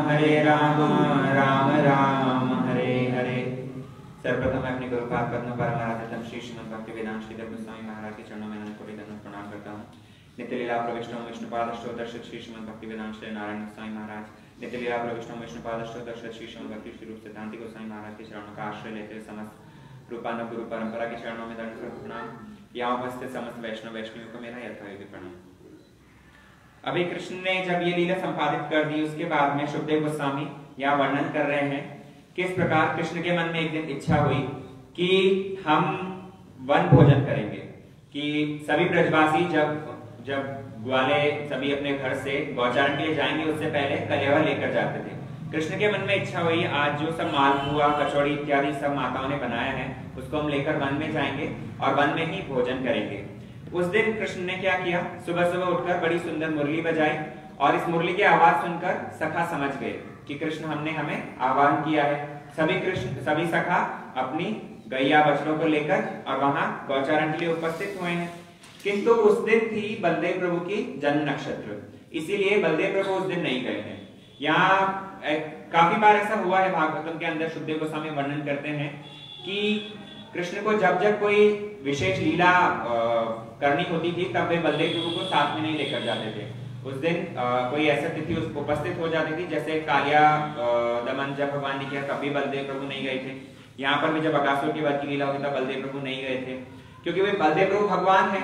राम राम हरे हरे। सर्वप्रथम मैं अपने गुरुपाद पद्म परमाराध्यतम श्री श्रीमद् भक्तिवेदांत श्रीधर गोस्वामी महाराज के चरणों में अनंत कोटि दंडवत प्रणाम करता हूँ। नित्य लीला प्रविष्टम विष्णुपाद अष्टोत्तरशत श्री श्रीमद् भक्तिवेदांत श्री नारायण गोस्वामी महाराज, नित्य लीला प्रविष्टम विष्णुपाद अष्टोत्तरशत श्री श्रीमद् भक्ति श्री रूप सिद्धांत गोस्वामी महाराज के चरणों का आश्रय लेते हुए समस्त रूपानुग गुरु परंपरा के चरणों में दंडवत प्रणाम। यहाँ उपस्थित समस्त वैष्णव वैष्णवियों को मेरा यथायोग्य प्रणाम। अभी कृष्ण ने जब ये लीला संपादित कर दी, उसके बाद में शुभदेव गोस्वामी यहाँ वर्णन कर रहे हैं किस प्रकार कृष्ण के मन में एक दिन इच्छा हुई कि हम वन भोजन करेंगे। कि सभी ब्रजवासी जब ग्वाले सभी अपने घर से गौचारण के लिए जाएंगे, उससे पहले कलेवा लेकर जाते थे। कृष्ण के मन में इच्छा हुई आज जो सब मालपुआ कचौड़ी इत्यादि सब माताओं ने बनाया है उसको हम लेकर वन में जाएंगे और वन में ही भोजन करेंगे। उस दिन कृष्ण ने क्या किया, सुबह सुबह उठकर बड़ी सुंदर मुरली बजाई और इस मुरली की आवाज सुनकर सखा समझ गए कि कृष्ण हमने हमें आह्वान किया है। सभी सखा अपनी गैया बछड़ों को लेकर और वहां गौचारण के लिए उपस्थित हुए हैं। किंतु उस दिन थी बलदेव प्रभु की जन्म नक्षत्र, इसीलिए बलदेव प्रभु उस दिन नहीं गए हैं। यहाँ काफी बार ऐसा हुआ है, भागवतम के अंदर शुभदेव गोस्वामी वर्णन करते हैं कि कृष्ण को जब जब कोई विशेष लीला करनी होती थी तब वे बलदेव प्रभु को साथ में नहीं लेकर जाते थे। उस दिन कोई ऐसा तिथि उपस्थित हो जाती थी, जैसे कालिया दमन जब भगवान ने किया तब भी बलदेव प्रभु नहीं गए थे। यहाँ पर भी जब अगासुर की वध की लीला हुई तब बलदेव प्रभु नहीं गए थे, क्योंकि वे बलदेव प्रभु भगवान हैं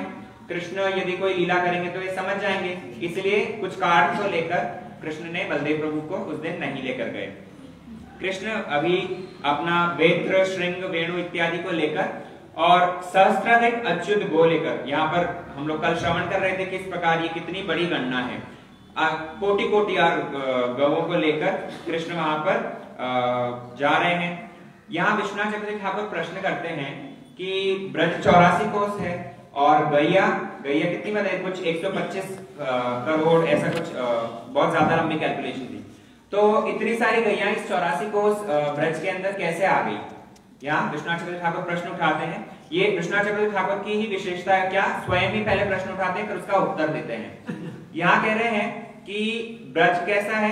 कृष्ण यदि कोई लीला करेंगे तो ये समझ जाएंगे, इसलिए कुछ कारण को लेकर कृष्ण ने बलदेव प्रभु को उस दिन नहीं लेकर गए। कृष्ण अभी अपना वेत्र, श्रृंग, वेणु इत्यादि को लेकर और सहस्त्राधिक अच्युत गो लेकर, यहाँ पर हम लोग कल श्रवण कर रहे थे किस प्रकार ये कितनी बड़ी गणना है, कोटि कोटि और गवों को लेकर कृष्ण वहां पर जा रहे हैं। यहाँ विश्वनाथ चक्रवर्ती ठाकुर प्रश्न करते हैं कि ब्रज 84 कोस है और गैया कितनी बताइए, कुछ 125 करोड़ ऐसा कुछ, बहुत ज्यादा लंबी कैलकुलेशन थी। तो इतनी सारी गैया इस 84 कोस ब्रज के अंदर कैसे आ गई? यहाँ विश्वनाथ चक्रवर्ती ठाकुर प्रश्न उठाते हैं। ये विश्वनाथ चक्रवर्ती ठाकुर की ही विशेषता है, क्या स्वयं ही पहले प्रश्न उठाते हैं फिर उसका उत्तर देते हैं। यहाँ कह रहे हैं कि ब्रज कैसा है,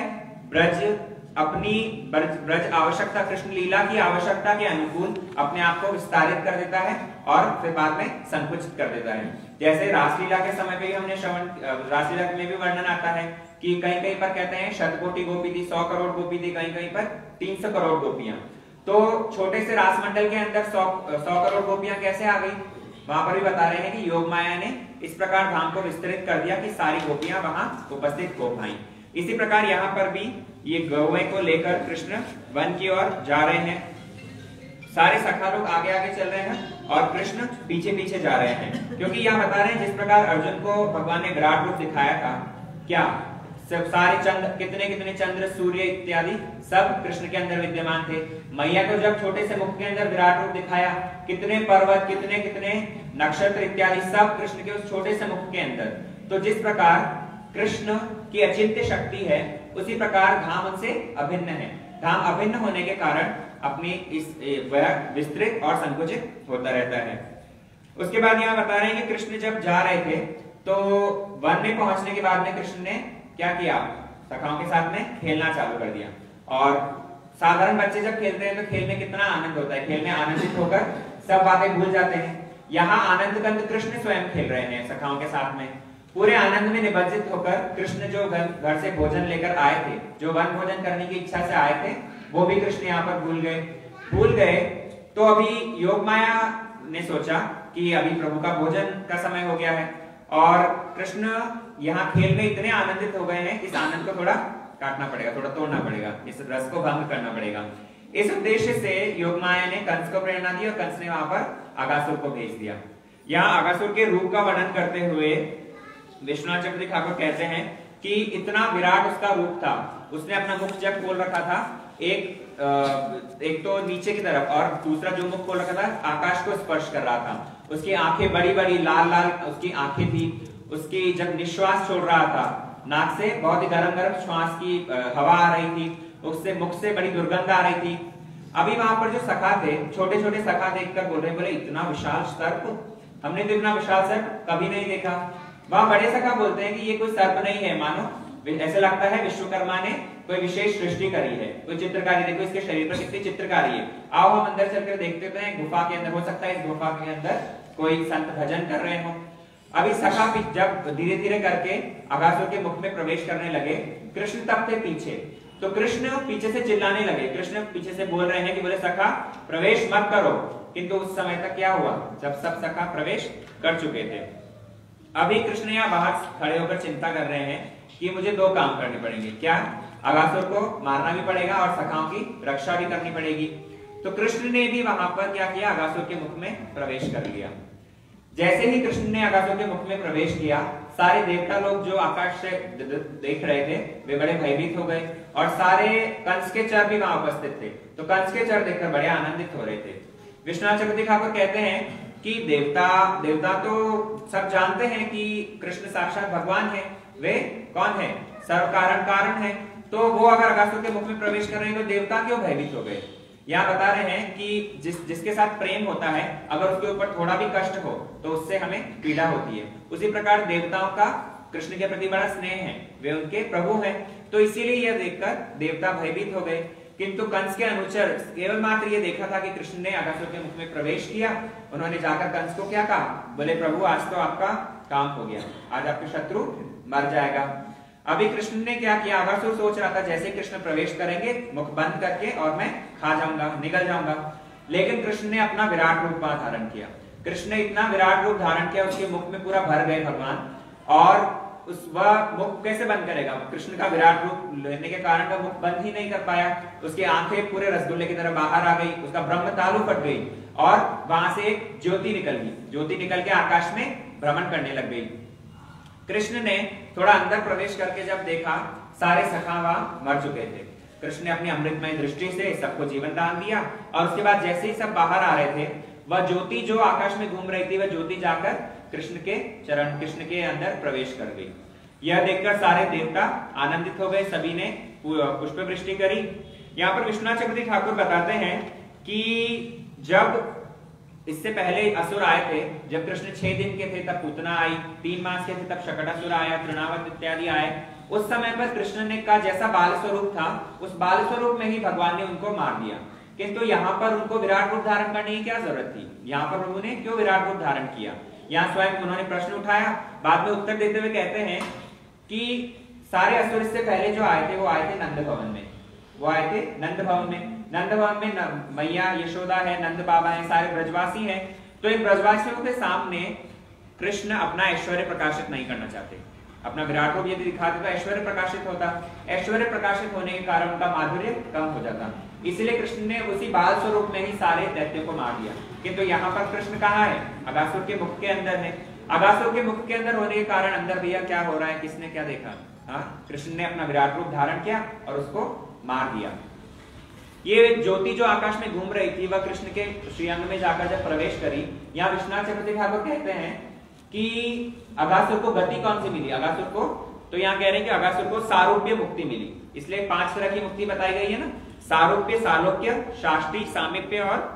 ब्रज आवश्यकता, कृष्ण लीला की आवश्यकता के अनुकूल अपने आप को विस्तारित कर देता है और फिर बाद में संकुचित कर देता है। जैसे रासलीला के समय पे हमने श्रवण, रासलीला में भी वर्णन आता है कि कहीं कहीं पर कहते हैं शतकोटि गोपी थी, 100 करोड़ गोपी थी, कहीं कहीं पर 300 करोड़ गोपियां। तो छोटे से रास मंडल के अंदर 100 करोड़ गोपियां कैसे आ गई? वहां पर भी बता रहे हैं कि योग माया ने इस प्रकार धाम को विस्तृत कर दिया कि सारी गोपियां वहां उपस्थित हो पाई। इसी प्रकार यहाँ पर भी ये गौएं को लेकर कृष्ण वन की ओर जा रहे हैं। सारे सखा लोग आगे आगे चल रहे हैं और कृष्ण पीछे पीछे जा रहे हैं, क्योंकि यहाँ बता रहे हैं जिस प्रकार अर्जुन को भगवान ने विराट रूप दिखाया था, क्या सब सारे चंद्र, कितने कितने चंद्र, सूर्य इत्यादि सब कृष्ण के अंदर विद्यमान थे। मैया को जब छोटे से मुख के अंदर विराट रूप दिखाया, कितने पर्वत, कितने कितने नक्षत्र इत्यादि सब कृष्ण के उस छोटे से मुख के अंदर। तो जिस प्रकार कृष्ण की अचिंत्य शक्ति है, उसी प्रकार धाम उनसे अभिन्न है। धाम अभिन्न होने के कारण अपनी इस वह विस्तृत और संकुचित होता रहता है। उसके बाद यहाँ बता रहे हैं कि कृष्ण जब जा रहे थे तो वन में पहुंचने के बाद में कृष्ण ने क्या किया? सखाओं के साथ में खेलना चालू कर दिया। और साधारण बच्चे जब खेलते हैं तो खेल में कितना आनंद होता है, खेल में आनंदित होकर सब बातें भूल जाते हैं। यहाँ आनंद कंद कृष्ण स्वयं खेल रहे हैं सखाओं के साथ में, पूरे आनंद में निमज्जित होकर। कृष्ण जो घर से भोजन लेकर आए थे, जो वन भोजन करने की इच्छा से आए थे, वो भी कृष्ण यहाँ पर भूल गए। तो अभी योग माया ने सोचा कि अभी प्रभु का भोजन का समय हो गया है और कृष्ण यहाँ खेल में इतने आनंदित हो गए हैं, इस आनंद को थोड़ा काटना पड़ेगा, थोड़ा तोड़ना पड़ेगा, इस रस को भंग करना पड़ेगा। इस उद्देश्य से योग माया ने कंस को प्रेरणा दी और कंस ने वहां पर आगासुर को भेज दिया। यहाँ आगासुर के रूप का वर्णन करते हुए विश्वनाथ चक्रवर्ती ठाकुर कहते हैं कि इतना विराट उसका रूप था, उसने अपना मुख जब खोल रखा था, एक तो नीचे की तरफ और दूसरा जो मुख खोल रखा था आकाश को स्पर्श कर रहा था। उसकी आंखें बड़ी बड़ी लाल लाल उसकी आंखें थी। उसकी जब निश्वास छोड़ रहा था, नाक से बहुत ही गर्म गर्म श्वास की हवा आ रही थी, उससे मुख से बड़ी दुर्गंध आ रही थी। अभी वहां पर जो सखा थे, छोटे छोटे सखा देखकर बोल रहे, बोले इतना विशाल सर्प, हमने तो इतना विशाल सर्प कभी नहीं देखा। वहां बड़े सखा बोलते हैं कि ये कोई सर्प नहीं है, मानो ऐसे लगता है विश्वकर्मा ने कोई विशेष सृष्टि करी है, कोई चित्रकारी, देखो इसके शरीर पर कितनी चित्रकारी है। आओ हम अंदर चलकर देखते तो हैं गुफा के अंदर, हो सकता है इस गुफा के अंदर कोई संत भजन कर रहे हो। अभी सखा जब धीरे धीरे करके अगासुर के मुख में प्रवेश करने लगे, कृष्ण तब थे पीछे, तो कृष्ण पीछे से चिल्लाने लगे। कृष्ण पीछे से बोल रहे हैं कि बोले सखा प्रवेश मत करो, किंतु उस समय तक क्या हुआ, जब सब सखा प्रवेश कर चुके थे। अभी कृष्ण यहाँ बाहर खड़े होकर चिंता कर रहे हैं कि मुझे दो काम करने पड़ेंगे, क्या अगासुर को मारना भी पड़ेगा और सखाओं की रक्षा भी करनी पड़ेगी। तो कृष्ण ने भी वहां पर क्या किया, अगासुर के मुख में प्रवेश कर लिया। जैसे ही कृष्ण ने अगासुर के मुख में प्रवेश किया, सारे देवता लोग जो आकाश से देख रहे थे वे बड़े भयभीत हो गए और सारे कंस के चर भी वहां उपस्थित थे। तो कंस के चर देखकर बड़े आनंदित हो रहे थे। विश्वनाथ चक्रवर्ती ठाकुर कहते हैं कि देवता तो सब जानते हैं कि कृष्ण साक्षात भगवान है, वे कौन है, सर्व कारण है। तो वो अगर अगासुर के मुख में प्रवेश कर रहे हैं तो देवता क्यों भयभीत हो गए। यहाँ बता रहे हैं कि जिसके साथ प्रेम होता है, अगर उसके ऊपर थोड़ा भी कष्ट हो तो उससे हमें पीड़ा होती है। उसी प्रकार देवताओं का कृष्ण के प्रति बड़ा स्नेह है, वे उनके प्रभु हैं। तो इसीलिए यह देखकर देवता भयभीत हो गए। किंतु कंस के अनुचर केवल मात्र ये देखा था कि कृष्ण ने अगासुर के मुख में प्रवेश किया, उन्होंने जाकर कंस को क्या कहा, बोले प्रभु आज तो आपका काम हो गया, आज आपके शत्रु मर जाएगा। अभी कृष्ण ने क्या किया, अगासुर सोच रहा था जैसे कृष्ण प्रवेश करेंगे मुख बंद करके और मैं खा जाऊंगा, निगल जाऊंगा। लेकिन कृष्ण ने अपना विराट रूप धारण किया। कृष्ण ने इतना विराट रूप धारण किया, उसके मुख में पूरा भर गए भगवान, और वह मुख कैसे बंद करेगा? कृष्ण का विराट रूप लेने के कारण वह मुख बंद ही नहीं कर पाया। उसकी आंखें पूरे रसगुल्ले की तरह बाहर आ गई, उसका ब्रह्म तालु फट गई और वहां से एक ज्योति निकल गई। ज्योति निकल के आकाश में भ्रमण करने लग गई। कृष्ण ने थोड़ा अंदर प्रवेश करके जब देखा, सारे सखा वहां मर चुके थे। कृष्ण ने अपनी अमृतमय दृष्टि से सबको जीवन दान दिया, और उसके बाद जैसे ही सब बाहर आ रहे थे, वह ज्योति जो आकाश में घूम रही थी, वह ज्योति जाकर कृष्ण के चरण, कृष्ण के अंदर प्रवेश कर गई। यह देखकर सारे देवता आनंदित हो गए, सभी ने पुष्प वृष्टि करी। यहाँ पर विश्वनाथ चक्रवर्ती ठाकुर बताते हैं कि जब इससे पहले असुर आए थे, जब कृष्ण 6 दिन के थे तब पूतना आई, 3 मास के थे तब शकटासुर आया, तृणावत इत्यादि आए। उस समय पर कृष्ण ने का जैसा बाल स्वरूप था, उस बाल स्वरूप में ही भगवान ने उनको मार दिया। किंतु यहाँ पर उनको विराट रूप धारण करने की क्या जरूरत थी? यहाँ पर उन्होंने क्यों विराट रूप धारण किया? यहाँ स्वयं उन्होंने प्रश्न उठाया। बाद में उत्तर देते हुए कहते हैं कि सारे असुर इससे पहले जो आए थे, वो आए थे नंद भवन में। वो आए थे नंद भवन में। नंद भवन में मैया यशोदा है, नंद बाबा है, सारे ब्रजवासी हैं। तो इन ब्रजवासियों के सामने कृष्ण अपना ऐश्वर्य प्रकाशित नहीं करना चाहते। अपना विराट रूप यदि दिखाते तो ऐश्वर्य प्रकाशित होता। ऐश्वर्य प्रकाशित होने के कारण उनका माधुर्य कम हो जाता। इसलिए कृष्ण ने उसी बाल स्वरूप में ही सारे दैत्यों को मार दिया। किंतु यहाँ पर कृष्ण कहाँ है? अगासुर के मुख के अंदर है। अगासुर के मुख के अंदर होने के कारण अंदर भैया क्या हो रहा है, किसने क्या देखा? हाँ, कृष्ण ने अपना विराट रूप धारण किया और उसको मार दिया। ये ज्योति जो आकाश में घूम रही थी, वह कृष्ण के श्रीअंग में जाकर जब प्रवेश करी, यहाँ विश्वनाथ चक्रवर्ती ठाकुर कहते हैं कि अगासुर को गति कौन सी मिली? अगासुर को, तो यहाँ कह रहे हैं कि अगासुर को सारूप्य मुक्ति मिली। इसलिए 5 तरह की मुक्ति बताई गई है ना, सारूप्य, सालोक्य, शाष्टी, सामीप्य और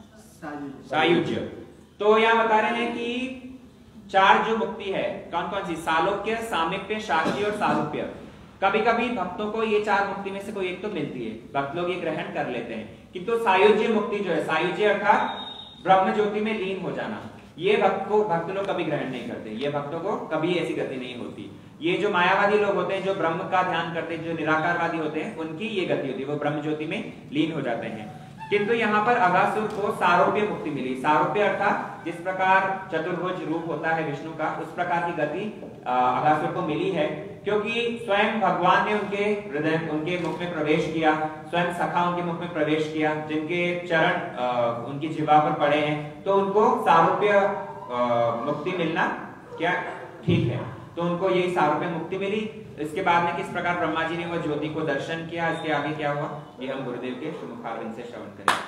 सायुज्य। तो यहाँ बता रहे हैं कि 4 जो मुक्ति है, कौन कौन सी? सालोक्य, सामीप्य, शाष्टी और सारूप्य। कभी कभी भक्तों को ये 4 मुक्ति में से कोई एक तो मिलती है, भक्त लोग ये ग्रहण कर लेते हैं। किंतु सायुज्य मुक्ति जो है, सायुज्य अर्थात ब्रह्म ज्योति में लीन हो जाना, ये भक्त लोग कभी ग्रहण नहीं करते। ये भक्तों को कभी ऐसी गति नहीं होती। ये जो मायावादी लोग होते हैं, जो ब्रह्म का ध्यान करते हैं, जो निराकारवादी होते हैं, उनकी ये गति होती है, वो ब्रह्म ज्योति में लीन हो जाते हैं। किंतु यहाँ पर अगासुर को सारूप्य मुक्ति मिली। सारूप्य अर्थात जिस प्रकार चतुर्भुज रूप होता है विष्णु का, उस प्रकार की गति अगासुर को मिली है, क्योंकि स्वयं भगवान ने उनके हृदय, उनके मुख में प्रवेश किया, स्वयं सखा उनके मुख में प्रवेश किया, जिनके चरण उनकी जिह्वा पर पड़े हैं, तो उनको सारूप्य मुक्ति मिलना क्या ठीक है। तो उनको यही सारूप्य मुक्ति मिली। इसके बाद में किस प्रकार ब्रह्मा जी ने वह ज्योति को दर्शन किया, इसके आगे क्या हुआ, ये हम गुरुदेव के सुमुखारविंद से श्रवण करेंगे।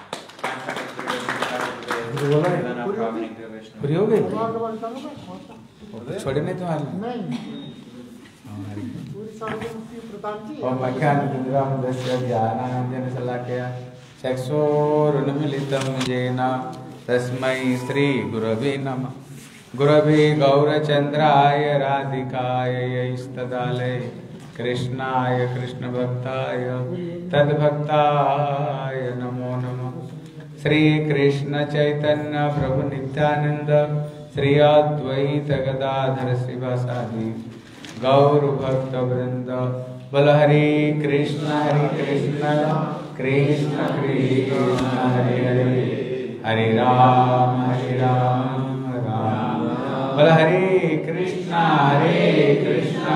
छोड़े नहीं तुम्हारे चक्षुरुन्मिलितं येन तस्मै श्री गुरवे नमः। गुरवे गौरचन्द्राय राधिकाय यैस्तदालय कृष्णाय कृष्णभक्ताय तद्भक्ताय नमो नमः। श्री कृष्ण चैतन्य प्रभु नित्यानंद श्री अद्वैत गदाधर शिवासादि गौर भक्त वृंद। बोल हरे कृष्ण कृष्ण कृष्ण हरे हरे, हरे राम राम। बोल हरे कृष्ण कृष्ण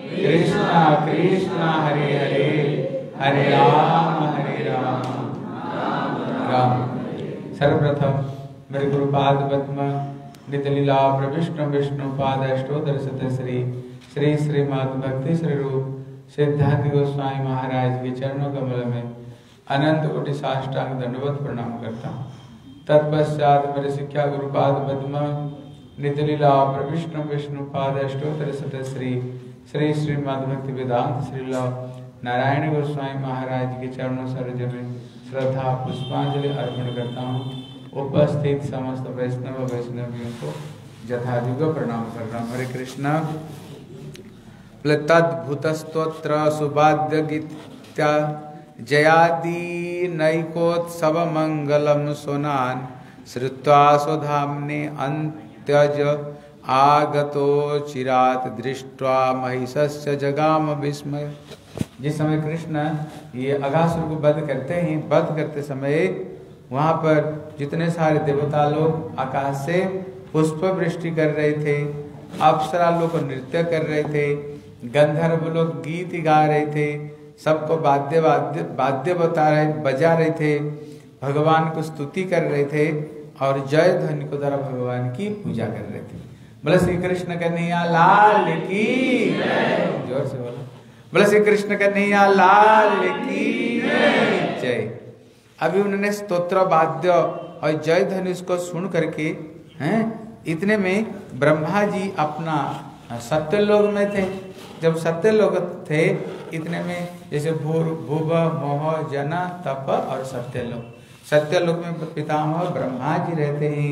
कृष्ण हरे हरे, हरे राम राम। सर्वप्रथम मेरे गुरुपाद पद्म नित्य लीला प्रविष्णु विष्णु पाद अष्टोत्तर शत श्री श्रीमद् भक्ति श्री रूप सिद्धांत गोस्वामी महाराज के चरणों कमल में अनंत कोटि साष्टांग दंडवत प्रणाम करता हूँ। तत्पश्चात मेरे शिक्षा गुरुपाद पद्म नित्य लीला प्रविष्णु विष्णु पाद अष्टोत्तर शत श्री श्रीमद् भक्ति वेदांत श्रीला नारायण गोस्वामी महाराज के चरणों सरोज में श्रद्धा पुष्पांजलि अर्पण करता हूँ। उपस्थित समस्त वैष्णव वैष्णवियों को यथायुग प्रणाम करता हूँ। हरे कृष्ण। तद्भुतस्तोत्र सुवाद्य गीत्या जयादि नैकोत्सव मंगलम सुनान श्रुत्वा स्वधाम्ने अंत्यज आगतो चिरात दृष्ट्वा महिषस्य जगाम विस्मय। जिस समय कृष्ण ये अगासुर को वध करते हैं, वध करते समय वहां पर जितने सारे देवता लोग आकाश से पुष्प वृष्टि कर रहे थे, अप्सरा लोग नृत्य कर रहे थे, गंधर्व लोग गीत गा रहे थे, सबको वाद्य बजा रहे थे, भगवान को स्तुति कर रहे थे और जय ध्वनि को द्वारा भगवान की पूजा कर रहे थे। बोले श्री कृष्ण कन्हैया लाल की, जोर से बोलो, बोले श्री कृष्ण कन्हैया लाल की जय। अभी उन्होंने स्तोत्र वाद्य और जय ध्वनि को सुन करके हैं, इतने में ब्रह्मा जी अपना सत्यलोक में थे। जब सत्यलोक थे इतने में जैसे भूव मोह जना तप और सत्यलोक, सत्यलोक में पितामह ब्रह्मा जी रहते हैं।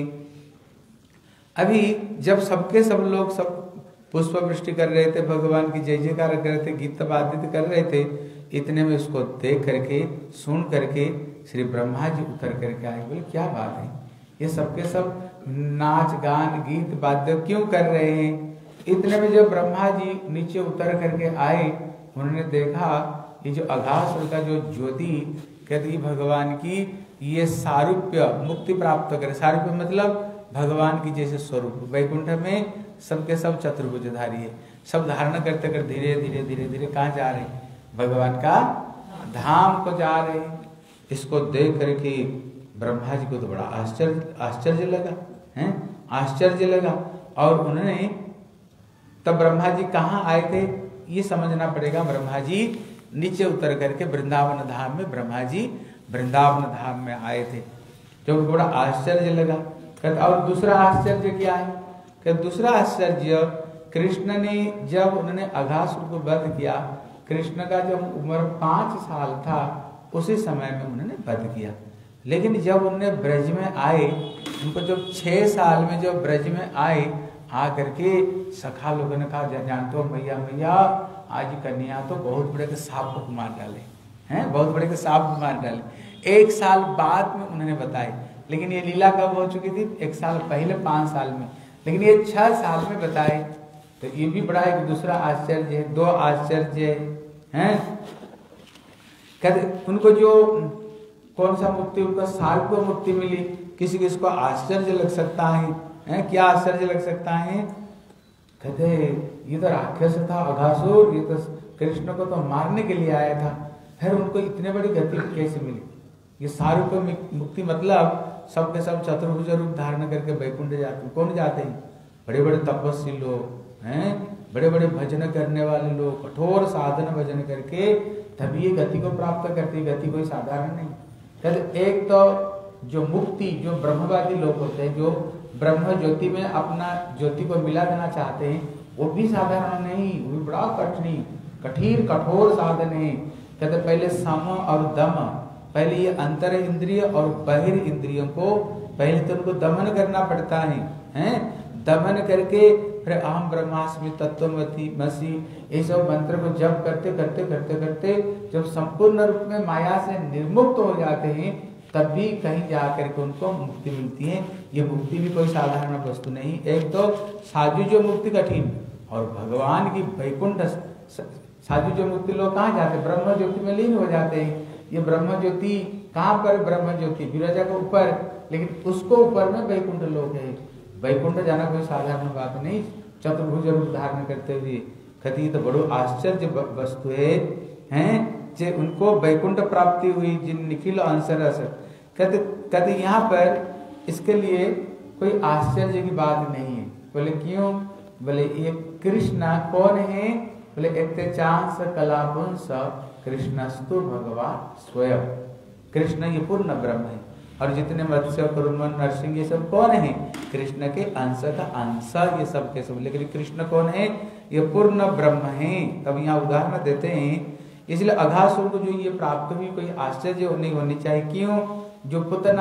अभी जब सबके सब लोग सब पुष्प वृष्टि कर रहे थे, भगवान की जय जयकार कर रहे थे, गीत वाद्य कर रहे थे, इतने में उसको देख करके सुन करके श्री ब्रह्मा जी उतर करके आए। बोले क्या बात है, ये सबके सब नाच गान गीत वाद्य क्यों कर रहे हैं? इतने में जब ब्रह्मा जी नीचे उतर करके आए, उन्होंने देखा ये जो अघासुर का जो ज्योति कहती भगवान की ये सारूप्य मुक्ति प्राप्त करे। सारूप्य मतलब भगवान की जैसे स्वरूप, वैकुंठ में सबके सब चतुर्भुजधारी है, सब धारण करते कर धीरे धीरे धीरे धीरे कहाँ जा रहे हैं? भगवान का धाम को जा रहे हैं। इसको देख करके ब्रह्मा जी को तो बड़ा आश्चर्य लगा, हैं आश्चर्य लगा। और उन्होंने तब ब्रह्मा जी कहाँ आए थे ये समझना पड़ेगा। ब्रह्मा जी नीचे उतर करके वृंदावन धाम में, ब्रह्मा जी वृंदावन धाम में आए थे, जो बड़ा आश्चर्य लगा। और दूसरा आश्चर्य क्या है? कि दूसरा आश्चर्य कृष्ण ने जब उन्होंने अघासुर को वध किया, कृष्ण का जब उम्र 5 साल था उसी समय में उन्होंने वध किया। लेकिन जब उन्होंने ब्रज में आए, उनको जब 6 साल में जब ब्रज में आए, आ करके सखा लोगों ने कहा जानते हो मैया मैया आज कन्या तो बहुत बड़े के सांप को मार डाले हैं, बहुत बड़े के सांप को मार डाले। 1 साल बाद में उन्होंने बताए, लेकिन ये लीला कब हो चुकी थी? 1 साल पहले 5 साल में, लेकिन ये 6 साल में बताए। तो ये भी बड़ा एक दूसरा आश्चर्य है। 2 आश्चर्य हैं। कहते उनको जो कौन सा मुक्ति, उनको साल को मुक्ति मिली। किसी किसी को आश्चर्य लग सकता है, क्या आश्चर्य लग सकता है? कहते ये तो राक्षस था अघासुर, ये तो कृष्ण को तो मारने के लिए आया था, फिर उनको इतने बड़ी गति कैसे मिली? ये सारू को मुक्ति मतलब सबके सब चतुर्भुज रूप धारण करके वैकुंठ जाते। कौन जाते हैं? बड़े बड़े तपस्वी लोग हैं, बड़े बड़े भजन करने वाले लोग, कठोर साधन भजन करके तभी ये गति को प्राप्त करती है। गति कोई साधारण नहीं। कहते एक तो जो मुक्ति, जो ब्रह्मवादी लोग होते हैं, जो ब्रह्म ज्योति में अपना ज्योति को मिला देना चाहते हैं, वो भी साधारण नहीं, वो भी बड़ा कठिन कठोर साधन है। कहते पहले सम और दम, पहले ये अंतर इंद्रिय और बहिर इंद्रियों को पहले तो उनको दमन करना पड़ता है, हैं? दमन करके फिर अहम ब्रह्मास्मि तत्त्वमसि ये सब मंत्र को जप करते करते करते करते जब संपूर्ण रूप में माया से निर्मुक्त हो जाते हैं, तब भी कहीं जाकर के उनको मुक्ति मिलती है। ये मुक्ति भी कोई साधारण वस्तु नहीं। एक तो साधु जो मुक्ति कठिन, और भगवान की वैकुंठ साधु जो मुक्ति लोग कहाँ जाते? ब्रह्म ज्योति में लीन हो जाते हैं। ये ब्रह्म ज्योति कहाँ पर? ब्रह्म ज्योति विरजा के ऊपर, लेकिन उसको ऊपर में वैकुंठ लोक है। वैकुंठ जाना कोई साधारण बात नहीं। चतुर्भुज रूप धारण करते हुए कति तो बड़ो आश्चर्य वस्तु है, हैं जे उनको वैकुंठ प्राप्ति हुई, जिन निखिल अंसरस। कहते यहाँ पर इसके लिए कोई आश्चर्य की बात नहीं है। बोले क्यों? बोले ये कृष्ण कौन है? बोले एत्तेचांस कलापुंस कृष्णस्तु भगवान स्वयं। कृष्ण ये पूर्ण ब्रह्म है, और जितने मत्स्य कुरुमन नरसिंह ये सब कौन है? कृष्ण के अंश का अंश ये सब के सब। लेकिन कृष्ण कौन है? ये पूर्ण ब्रह्म है। तब यहाँ उदाहरण देते हैं। इसलिए अघासुर को जो ये प्राप्त हुई कोई आश्चर्य नहीं होनी चाहिए। क्यों? जो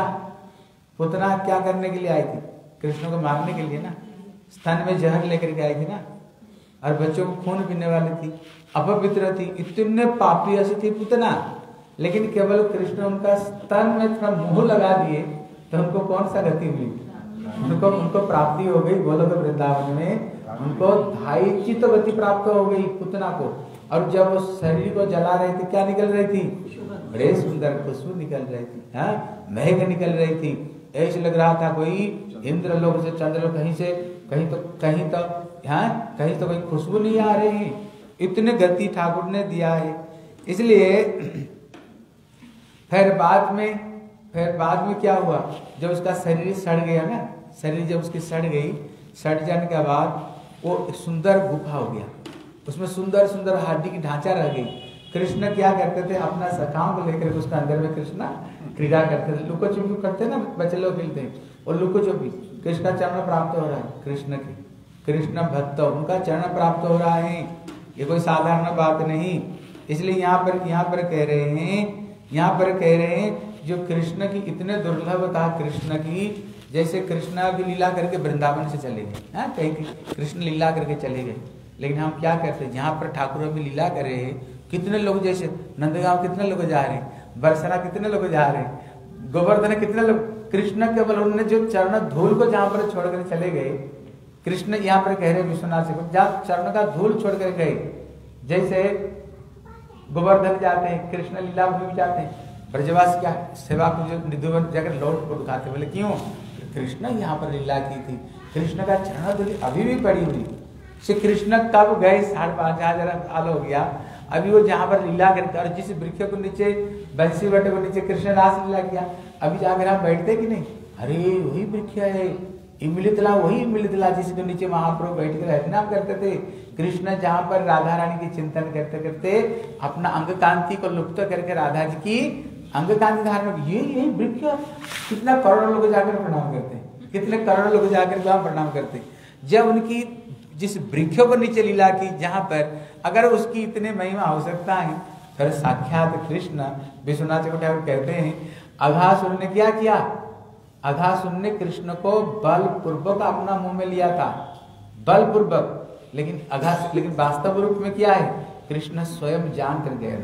पुतना क्या करने के लिए आई थी? कृष्ण को मारने के लिए ना, स्तन में जहर लेकर के आई थी ना, और बच्चों को खून पीने वाली थी, अपवित्र थी, इतने पापी ऐसी थी पुतना। लेकिन केवल कृष्ण उनका स्तन में थोड़ा मुंह लगा दिए तो उनको कौन सा गति मिली? उनको प्राप्ति हो गई गोलोक वृंदावन में, उनको धाई चित्त गति प्राप्त हो गई पुतना को। और जब उस शरीर को जला रहे थे क्या निकल रही थी? बड़े सुंदर खुशबू निकल रही थी, हाँ, महक निकल रही थी। ऐसे लग रहा था कोई इंद्रलोक से चंद्रलोक कहीं तो कोई खुशबू नहीं आ रही है। इतने गति ठाकुर ने दिया है। इसलिए फिर बाद में क्या हुआ, जब उसका शरीर सड़ गया ना, शरीर जब उसकी सड़ गई, सड़ जाने के बाद वो सुंदर गुफा हो गया, उसमें सुंदर सुंदर हड्डी की ढांचा रह गई। कृष्ण क्या करते थे, अपना सखाओं को लेकर उसका अंदर में कृष्ण क्रीड़ा करते थे, लुको छुपी करते ना, बच्चे लोग खेलते हैं, और लुको छुपी कृष्ण का चरण प्राप्त हो रहा है। कृष्ण भक्त उनका चरण प्राप्त हो रहा है, ये कोई साधारण बात नहीं। इसलिए यहाँ पर कह रहे हैं जो कृष्ण की इतने दुर्लभता कृष्ण की, जैसे कृष्ण की लीला करके वृंदावन से चले गए, हाँ, कहीं कृष्ण लीला करके चले गए, लेकिन हम क्या करते हैं, जहाँ पर ठाकुर भी लीला कर रहे हैं, कितने लोग, जैसे नंदगांव कितने लोग जा रहे हैं, बरसना कितने लोग जा रहे हैं, गोवर्धन कितने लोग, कृष्ण केवल उन्होंने जो चरण धूल को जहाँ पर छोड़कर चले गए, कृष्ण यहाँ पर कह रहे विश्वनाथ से, जहाँ चरण का धूल छोड़कर गए, जैसे गोवर्धन जाते हैं, कृष्ण लीला में जाते हैं, ब्रजवास क्या सेवा को जो निधिवन जाकर लौट को दिखाते, बोले क्यों, कृष्ण यहाँ पर लीला की थी, कृष्ण का चरण धूल अभी भी पड़ी हुई। श्री कृष्ण कब गए, 5,500 साल हो गया, अभी वो जहाँ पर लीला करते, और जिस वृक्ष को नीचे, बंसी बटे को नीचे कृष्ण रास लीला किया, अभी जाकर हम बैठते कि नहीं, अरे वही वृक्ष है, इमलीतला, वही इमलीतला जिसके नीचे महाप्रभु बैठ कर हरिनाम करते थे। कृष्ण जहाँ पर राधा रानी की चिंतन करते करते अपना अंग कांति को लुप्त करके राधा जी की अंग कांति धारण, यही वृक्ष कितना करोड़ों लोग जाकर प्रणाम करते हैं, कितने करोड़ों लोग जाकर प्रणाम करते हैं। जब उनकी जिस वृक्षों को नीचे लीला की, जहाँ पर अगर उसकी इतने महिमा आवश्यकता है, फिर साक्षात कृष्ण विश्वनाथ ठाकुर कहते हैं, अघासुर ने क्या किया, अघासुर ने कृष्ण को बलपूर्वक अपना मुंह में लिया था, बलपूर्वक, लेकिन वास्तव रूप में क्या है, कृष्ण स्वयं जान कर गए,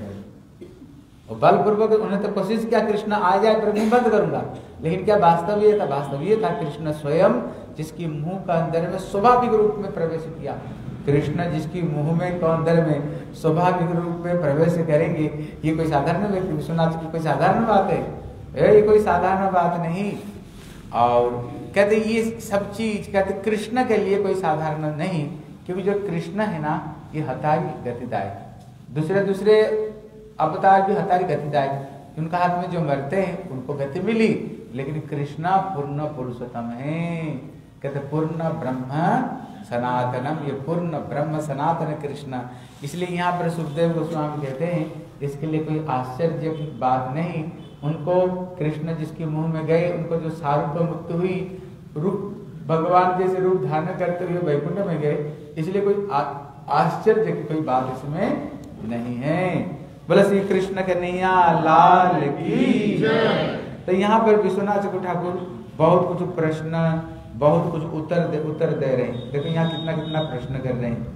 और बलपूर्वक उन्हें तो कोशिश किया कृष्ण आ जाए पर मुंह बंद करूंगा, लेकिन क्या वास्तव ये था, वास्तव ये था कृष्ण स्वयं जिसकी मुंह का अंदर में स्वाभाविक रूप में प्रवेश किया। कृष्ण जिसकी मुंह में को अंदर में स्वाभाविक रूप में प्रवेश करेंगे, ये कोई साधारण व्यक्ति, विश्वनाथ की कोई साधारण बात है, ये कोई साधारण बात नहीं। और कहते ये सब चीज कहते कृष्ण के लिए कोई साधारण नहीं, क्योंकि जो कृष्ण है ना, ये हतारी गतिदायक, दूसरे अवतार भी हतारी गतिदायक, उनका हाथ में जो मरते हैं उनको गति मिली, लेकिन कृष्णा पूर्ण पुरुषोत्तम है, कहते पूर्ण ब्रह्म सनातनम, ये पूर्ण ब्रह्म सनातन कृष्ण। इसलिए यहाँ पर सुखदेव गोस्वामी कहते हैं इसके लिए कोई आश्चर्य की बात नहीं, उनको कृष्ण जिसके मुंह में गए, उनको जो सारूप मुक्त हुई, रूप भगवान जैसे रूप धारण करते हुए वैकुंठ में गए, इसलिए कोई आश्चर्य की कोई बात इसमें नहीं है। बोले श्री कृष्ण कन्हैया लाल की जय। तो यहाँ पर विश्वनाथ ठाकुर बहुत कुछ प्रश्न, बहुत कुछ उत्तर दे रहे हैं। देखो यहाँ कितना प्रश्न कर रहे हैं।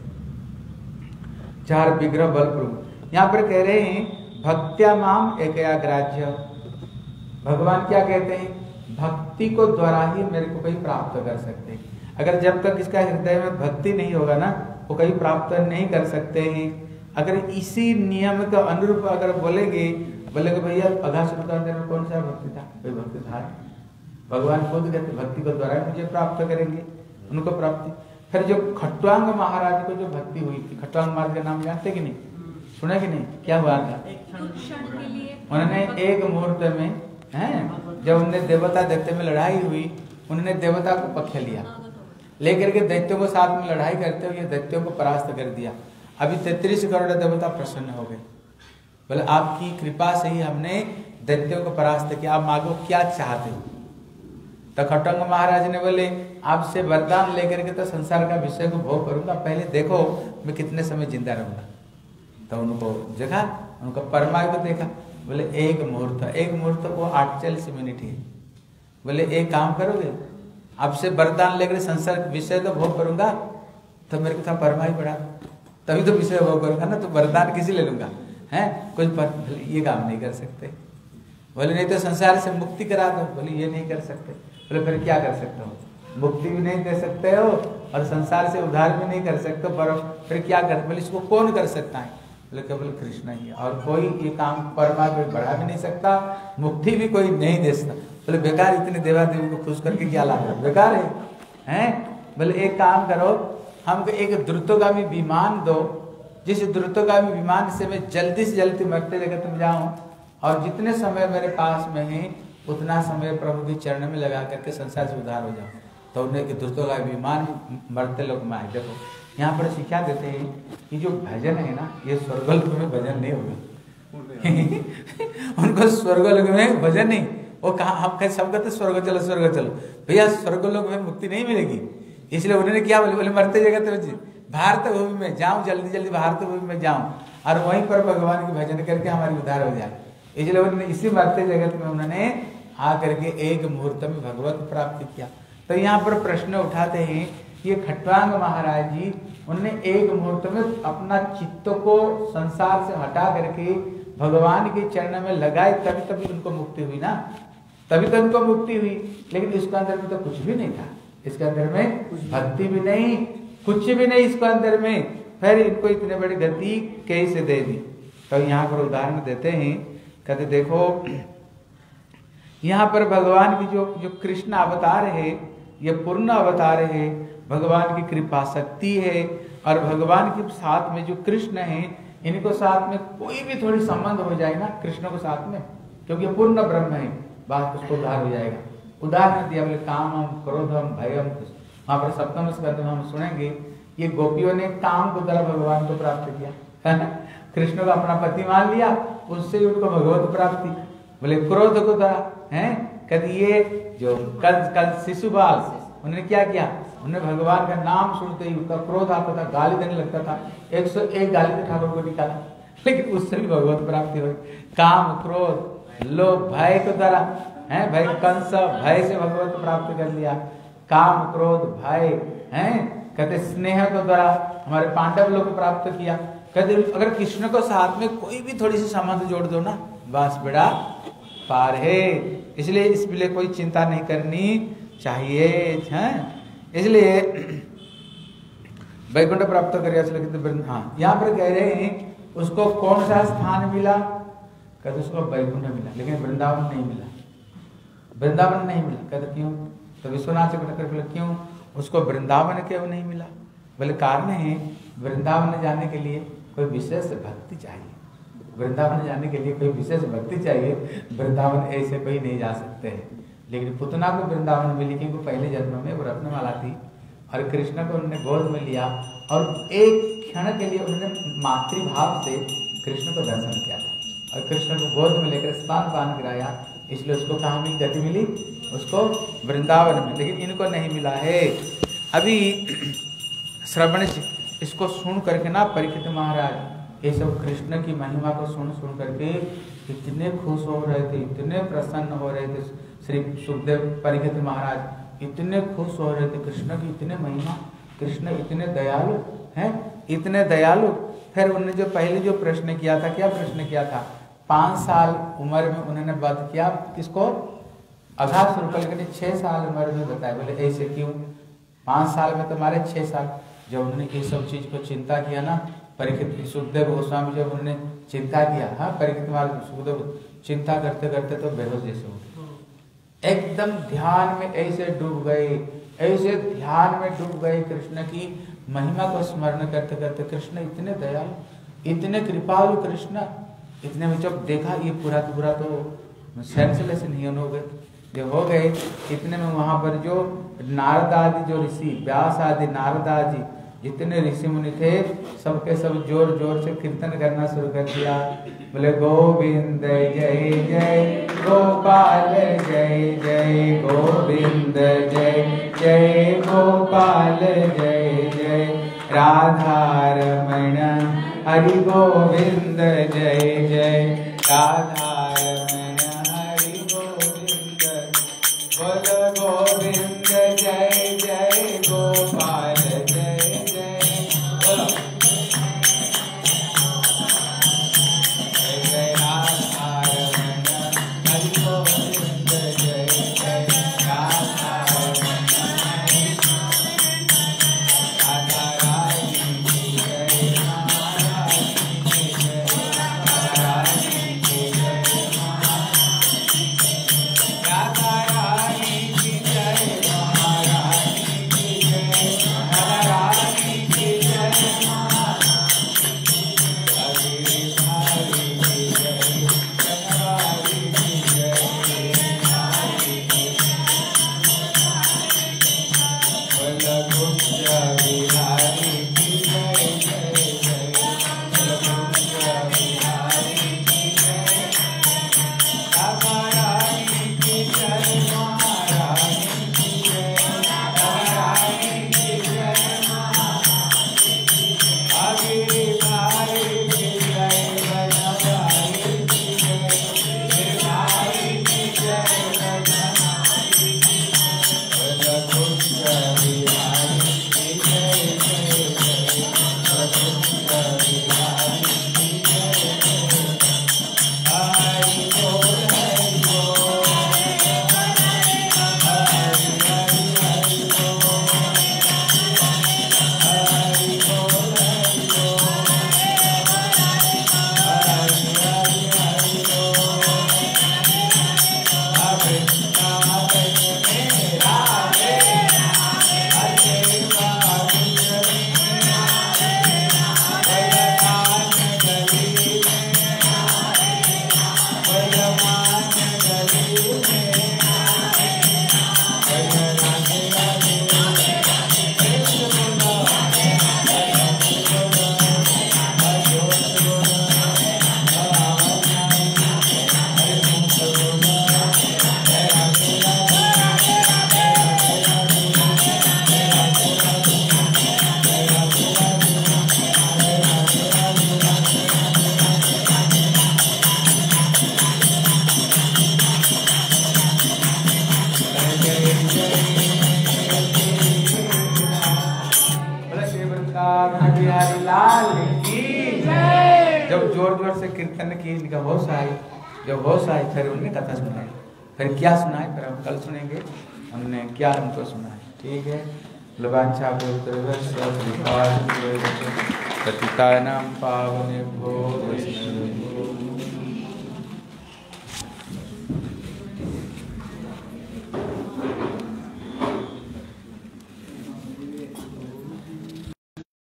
4 विग्रह बल प्रभु यहाँ पर कह रहे हैं भक्त्या माम एकयाग्राज्य, भगवान क्या कहते हैं, भक्ति को द्वारा ही मेरे को कहीं प्राप्त कर सकते हैं। अगर जब तक इसका हृदय में भक्ति नहीं होगा ना, वो कहीं प्राप्त नहीं कर सकते हैं। अगर इसी नियम का अनुरूप अगर बोलेंगे भैया अघासुर का अंदर में कौन सा भक्ति था, कोई भक्ति था, भगवान खुद कहते भक्ति को द्वारा मुझे प्राप्त करेंगे, उनको प्राप्ति। फिर जो खट्वांग महाराज को जो भक्ति हुई थी, खट्वांग महाराज का नाम जानते कि नहीं, सुना कि नहीं, क्या हुआ था, उन्होंने एक मुहूर्त में जब उन्होंने देवता दैत्य में लड़ाई हुई, उन्होंने देवता को पक्ष लिया, लेकर के दैत्यों को साथ में लड़ाई करते हुए दैत्यों को परास्त कर दिया। अभी 33 करोड़ देवता प्रसन्न हो गए, बोले आपकी कृपा से ही हमने दैत्यों को परास्त किया, आप मांगो क्या चाहते हो। तो खट्वांग महाराज ने बोले आपसे वरदान लेकर के तो संसार का विषय को भोग करूंगा, पहले देखो मैं कितने समय जिंदा रहूंगा। तो उनको देखा, उनको परमायु को देखा, बोले एक मुहूर्त वो 48 मिनट ही। बोले एक काम करोगे, आपसे वरदान लेकर संसार विषय तो भोग करूंगा, तो मेरे को था परमायु बढ़ा, तभी तो विषय भोग करूंगा ना, तो वरदान किसी ले लूंगा, है कुछ पर ये काम नहीं कर सकते। बोले नहीं तो संसार से मुक्ति करा दो, बोले ये नहीं कर सकते। बोले फिर क्या कर सकते हो, मुक्ति भी नहीं दे सकते हो और संसार से उद्धार भी नहीं कर सकते, पर फिर क्या कर, बोले इसको कौन कर सकता है, बोले केवल कृष्ण ही है, और कोई ये काम परमात्मा बढ़ा भी नहीं सकता, मुक्ति भी कोई नहीं दे सकता। बोले बेकार इतने देवा देवी को खुश करके क्या लाभ है, बेकार है, हैं? बोले एक काम करो, हमको एक द्रुतगामी विमान दो, जिस द्रुतगामी विमान से मैं जल्दी से जल्दी मरते जगत में जाऊं, और जितने समय मेरे पास में है उतना समय प्रभु के चरण में लगा करके संसार से उद्धार हो जाऊं। तो उन्हें एक द्रुतगामी विमान मरते लोग में आए। देखो यहाँ पर शिक्षा देते हैं कि जो भजन है ना, ये स्वर्गलोक में भजन नहीं होगा। उनको स्वर्गलोक में भजन नहीं, वो कहा हम कहे सब कहते स्वर्ग चलो भैया, स्वर्गलोक में मुक्ति नहीं मिलेगी। इसलिए उन्होंने क्या बोले मरते जगत में भारत भूमि में जाऊं, जल्दी जल्दी भारत भूमि में जाऊं, और वहीं पर भगवान की भजन करके हमारी उद्धार हो जाए। इसलिए उन्होंने इसी मरते जगत में उन्होंने आकर के एक मुहूर्त में भगवत प्राप्ति किया। तो यहाँ पर प्रश्न उठाते हैं, ये खट्वांग महाराज जी उन्होंने एक मुहूर्त में अपना चित्त को संसार से हटा करके भगवान के चरण में लगाए, तभी उनको मुक्ति हुई ना, तभी तो उनको मुक्ति हुई। लेकिन इसके अंदर में तो कुछ भी नहीं था, इसके अंदर में भक्ति भी नहीं, कुछ भी नहीं इसके अंदर में, फिर इनको इतने बड़ी गति कैसे दे दी। तो यहाँ पर उदाहरण देते हैं, कहते देखो यहाँ पर भगवान की जो कृष्ण अवतार है, ये पूर्ण अवतार है, भगवान की कृपा शक्ति है, और भगवान के साथ में जो कृष्ण है, इनको साथ में कोई भी थोड़ी संबंध हो जाए ना कृष्ण को साथ में, क्योंकि पूर्ण ब्रह्म है, बात उसको उद्धार हो जाएगा। उदाहरण दिया, बोले कामम क्रोधम भयम, वहां पर सप्तम स्कंध में हम सुनेंगे ये गोपियों ने काम को द्वारा भगवान को प्राप्त किया, कृष्ण को अपना पति मान लिया, उससे ही उनको भगवत प्राप्ति। बोले क्रोध को द्वारा है, कहते ये जो कल शिशुपाल उन्होंने क्या किया, उन्होंने भगवान का नाम सुनते ही उनका क्रोध आता था, गाली देने लगता था, 101 गाली तो ठाकुर को निकाला, लेकिन उससे भी भगवत प्राप्ति हुई। काम क्रोध लोभ भय को द्वारा है, भय कंस भय से भगवत प्राप्त कर लिया, काम क्रोध भय है, कहते स्नेह को द्वारा हमारे पांडव लोग को प्राप्त किया। कहते अगर कृष्ण को साथ में कोई भी थोड़ी सी संबंध जोड़ दो ना, बस बेड़ा पार है। इसलिए इस लिए कोई चिंता नहीं करनी चाहिए, है? इसलिए वैकुंठ प्राप्त कर, हाँ यहाँ पर कह रहे हैं उसको कौन सा स्थान मिला, कहते उसको वैकुंठ मिला, लेकिन वृंदावन नहीं मिला, वृंदावन नहीं मिला। कहते क्यों, तो विश्वनाथ चक्रवर्ती बोले क्यों उसको वृंदावन क्यों नहीं मिला। बोले कारण है, वृंदावन जाने के लिए कोई विशेष भक्ति चाहिए, वृंदावन जाने के लिए कोई विशेष भक्ति चाहिए, वृंदावन ऐसे कोई नहीं जा सकते हैं। लेकिन पुतना को वृंदावन मिली क्योंकि पहले जन्म में वो रत्नमाला थी, और कृष्ण को उन्होंने गोद में लिया, और एक क्षण के लिए उन्होंने मातृभाव से कृष्ण को दर्शन किया था, और कृष्ण को गोद में लेकर स्तन पान कराया, इसलिए उसको कहाँ मिली, गति मिली उसको वृंदावन में, लेकिन इनको नहीं मिला है। अभी श्रवण इसको सुन करके ना परीक्षित महाराज ये सब कृष्ण की महिमा को सुन करके इतने खुश हो रहे थे, इतने प्रसन्न हो रहे थे। श्री सुखदेव परीक्षित महाराज इतने खुश हो रहे थे, कृष्ण की इतने महिमा, कृष्ण इतने दयालु हैं, इतने दयालु। फिर उन्होंने जो पहले जो प्रश्न किया था, क्या प्रश्न किया था, 5 साल उम्र में उन्होंने वध किया किसको, अघासुर को, लेकिन 6 साल उम्र में बताया। बोले ऐसे क्यों, 5 साल में तुम्हारे 6 साल। जब उन्होंने ये सब चीज को चिंता किया ना, परीक्षित सुखदेव गोस्वामी जब उन्होंने चिंता किया, हाँ परीक्षित महाराज सुखदेव चिंता करते करते तो बेहोश जैसे हो गए, एकदम ध्यान में ऐसे डूब गए, ऐसे ध्यान में डूब गए, कृष्ण की महिमा को स्मरण करते करते। कृष्ण इतने दयालु, इतने कृपालु कृष्ण, इतने में जब देखा ये पूरा तो सेंसलेस नहीं हो गए, जब हो गए इतने में वहां पर जो नारद आदि जो ऋषि, व्यास आदि, नारद आदि जितने ऋषि मुनि थे, सबके सब जोर जोर से कीर्तन करना शुरू कर दिया। बोले गोविंद जय जय गोपाल जय जय गोविंद जय जय गोपाल जय जय राधा रमण हरि गोविंद जय जय राधा रमण हरि गोविंद। बोल गोविंद जय जय गोपाल जय जय, बोलो जय जय राधा रमण हरि गोविंद जय जय राधा रमण राधा रानी जय महारानी जय। जब जोर जोर से कीर्तन की इनका होश आई, जब होश आई फिर उन्होंने कथा सुनाई। फिर क्या सुनाए फिर हम कल सुनेंगे हमने क्या हमको सुनाए। ठीक है। पतितानां पावनेभ्यो वैष्णवेभ्यो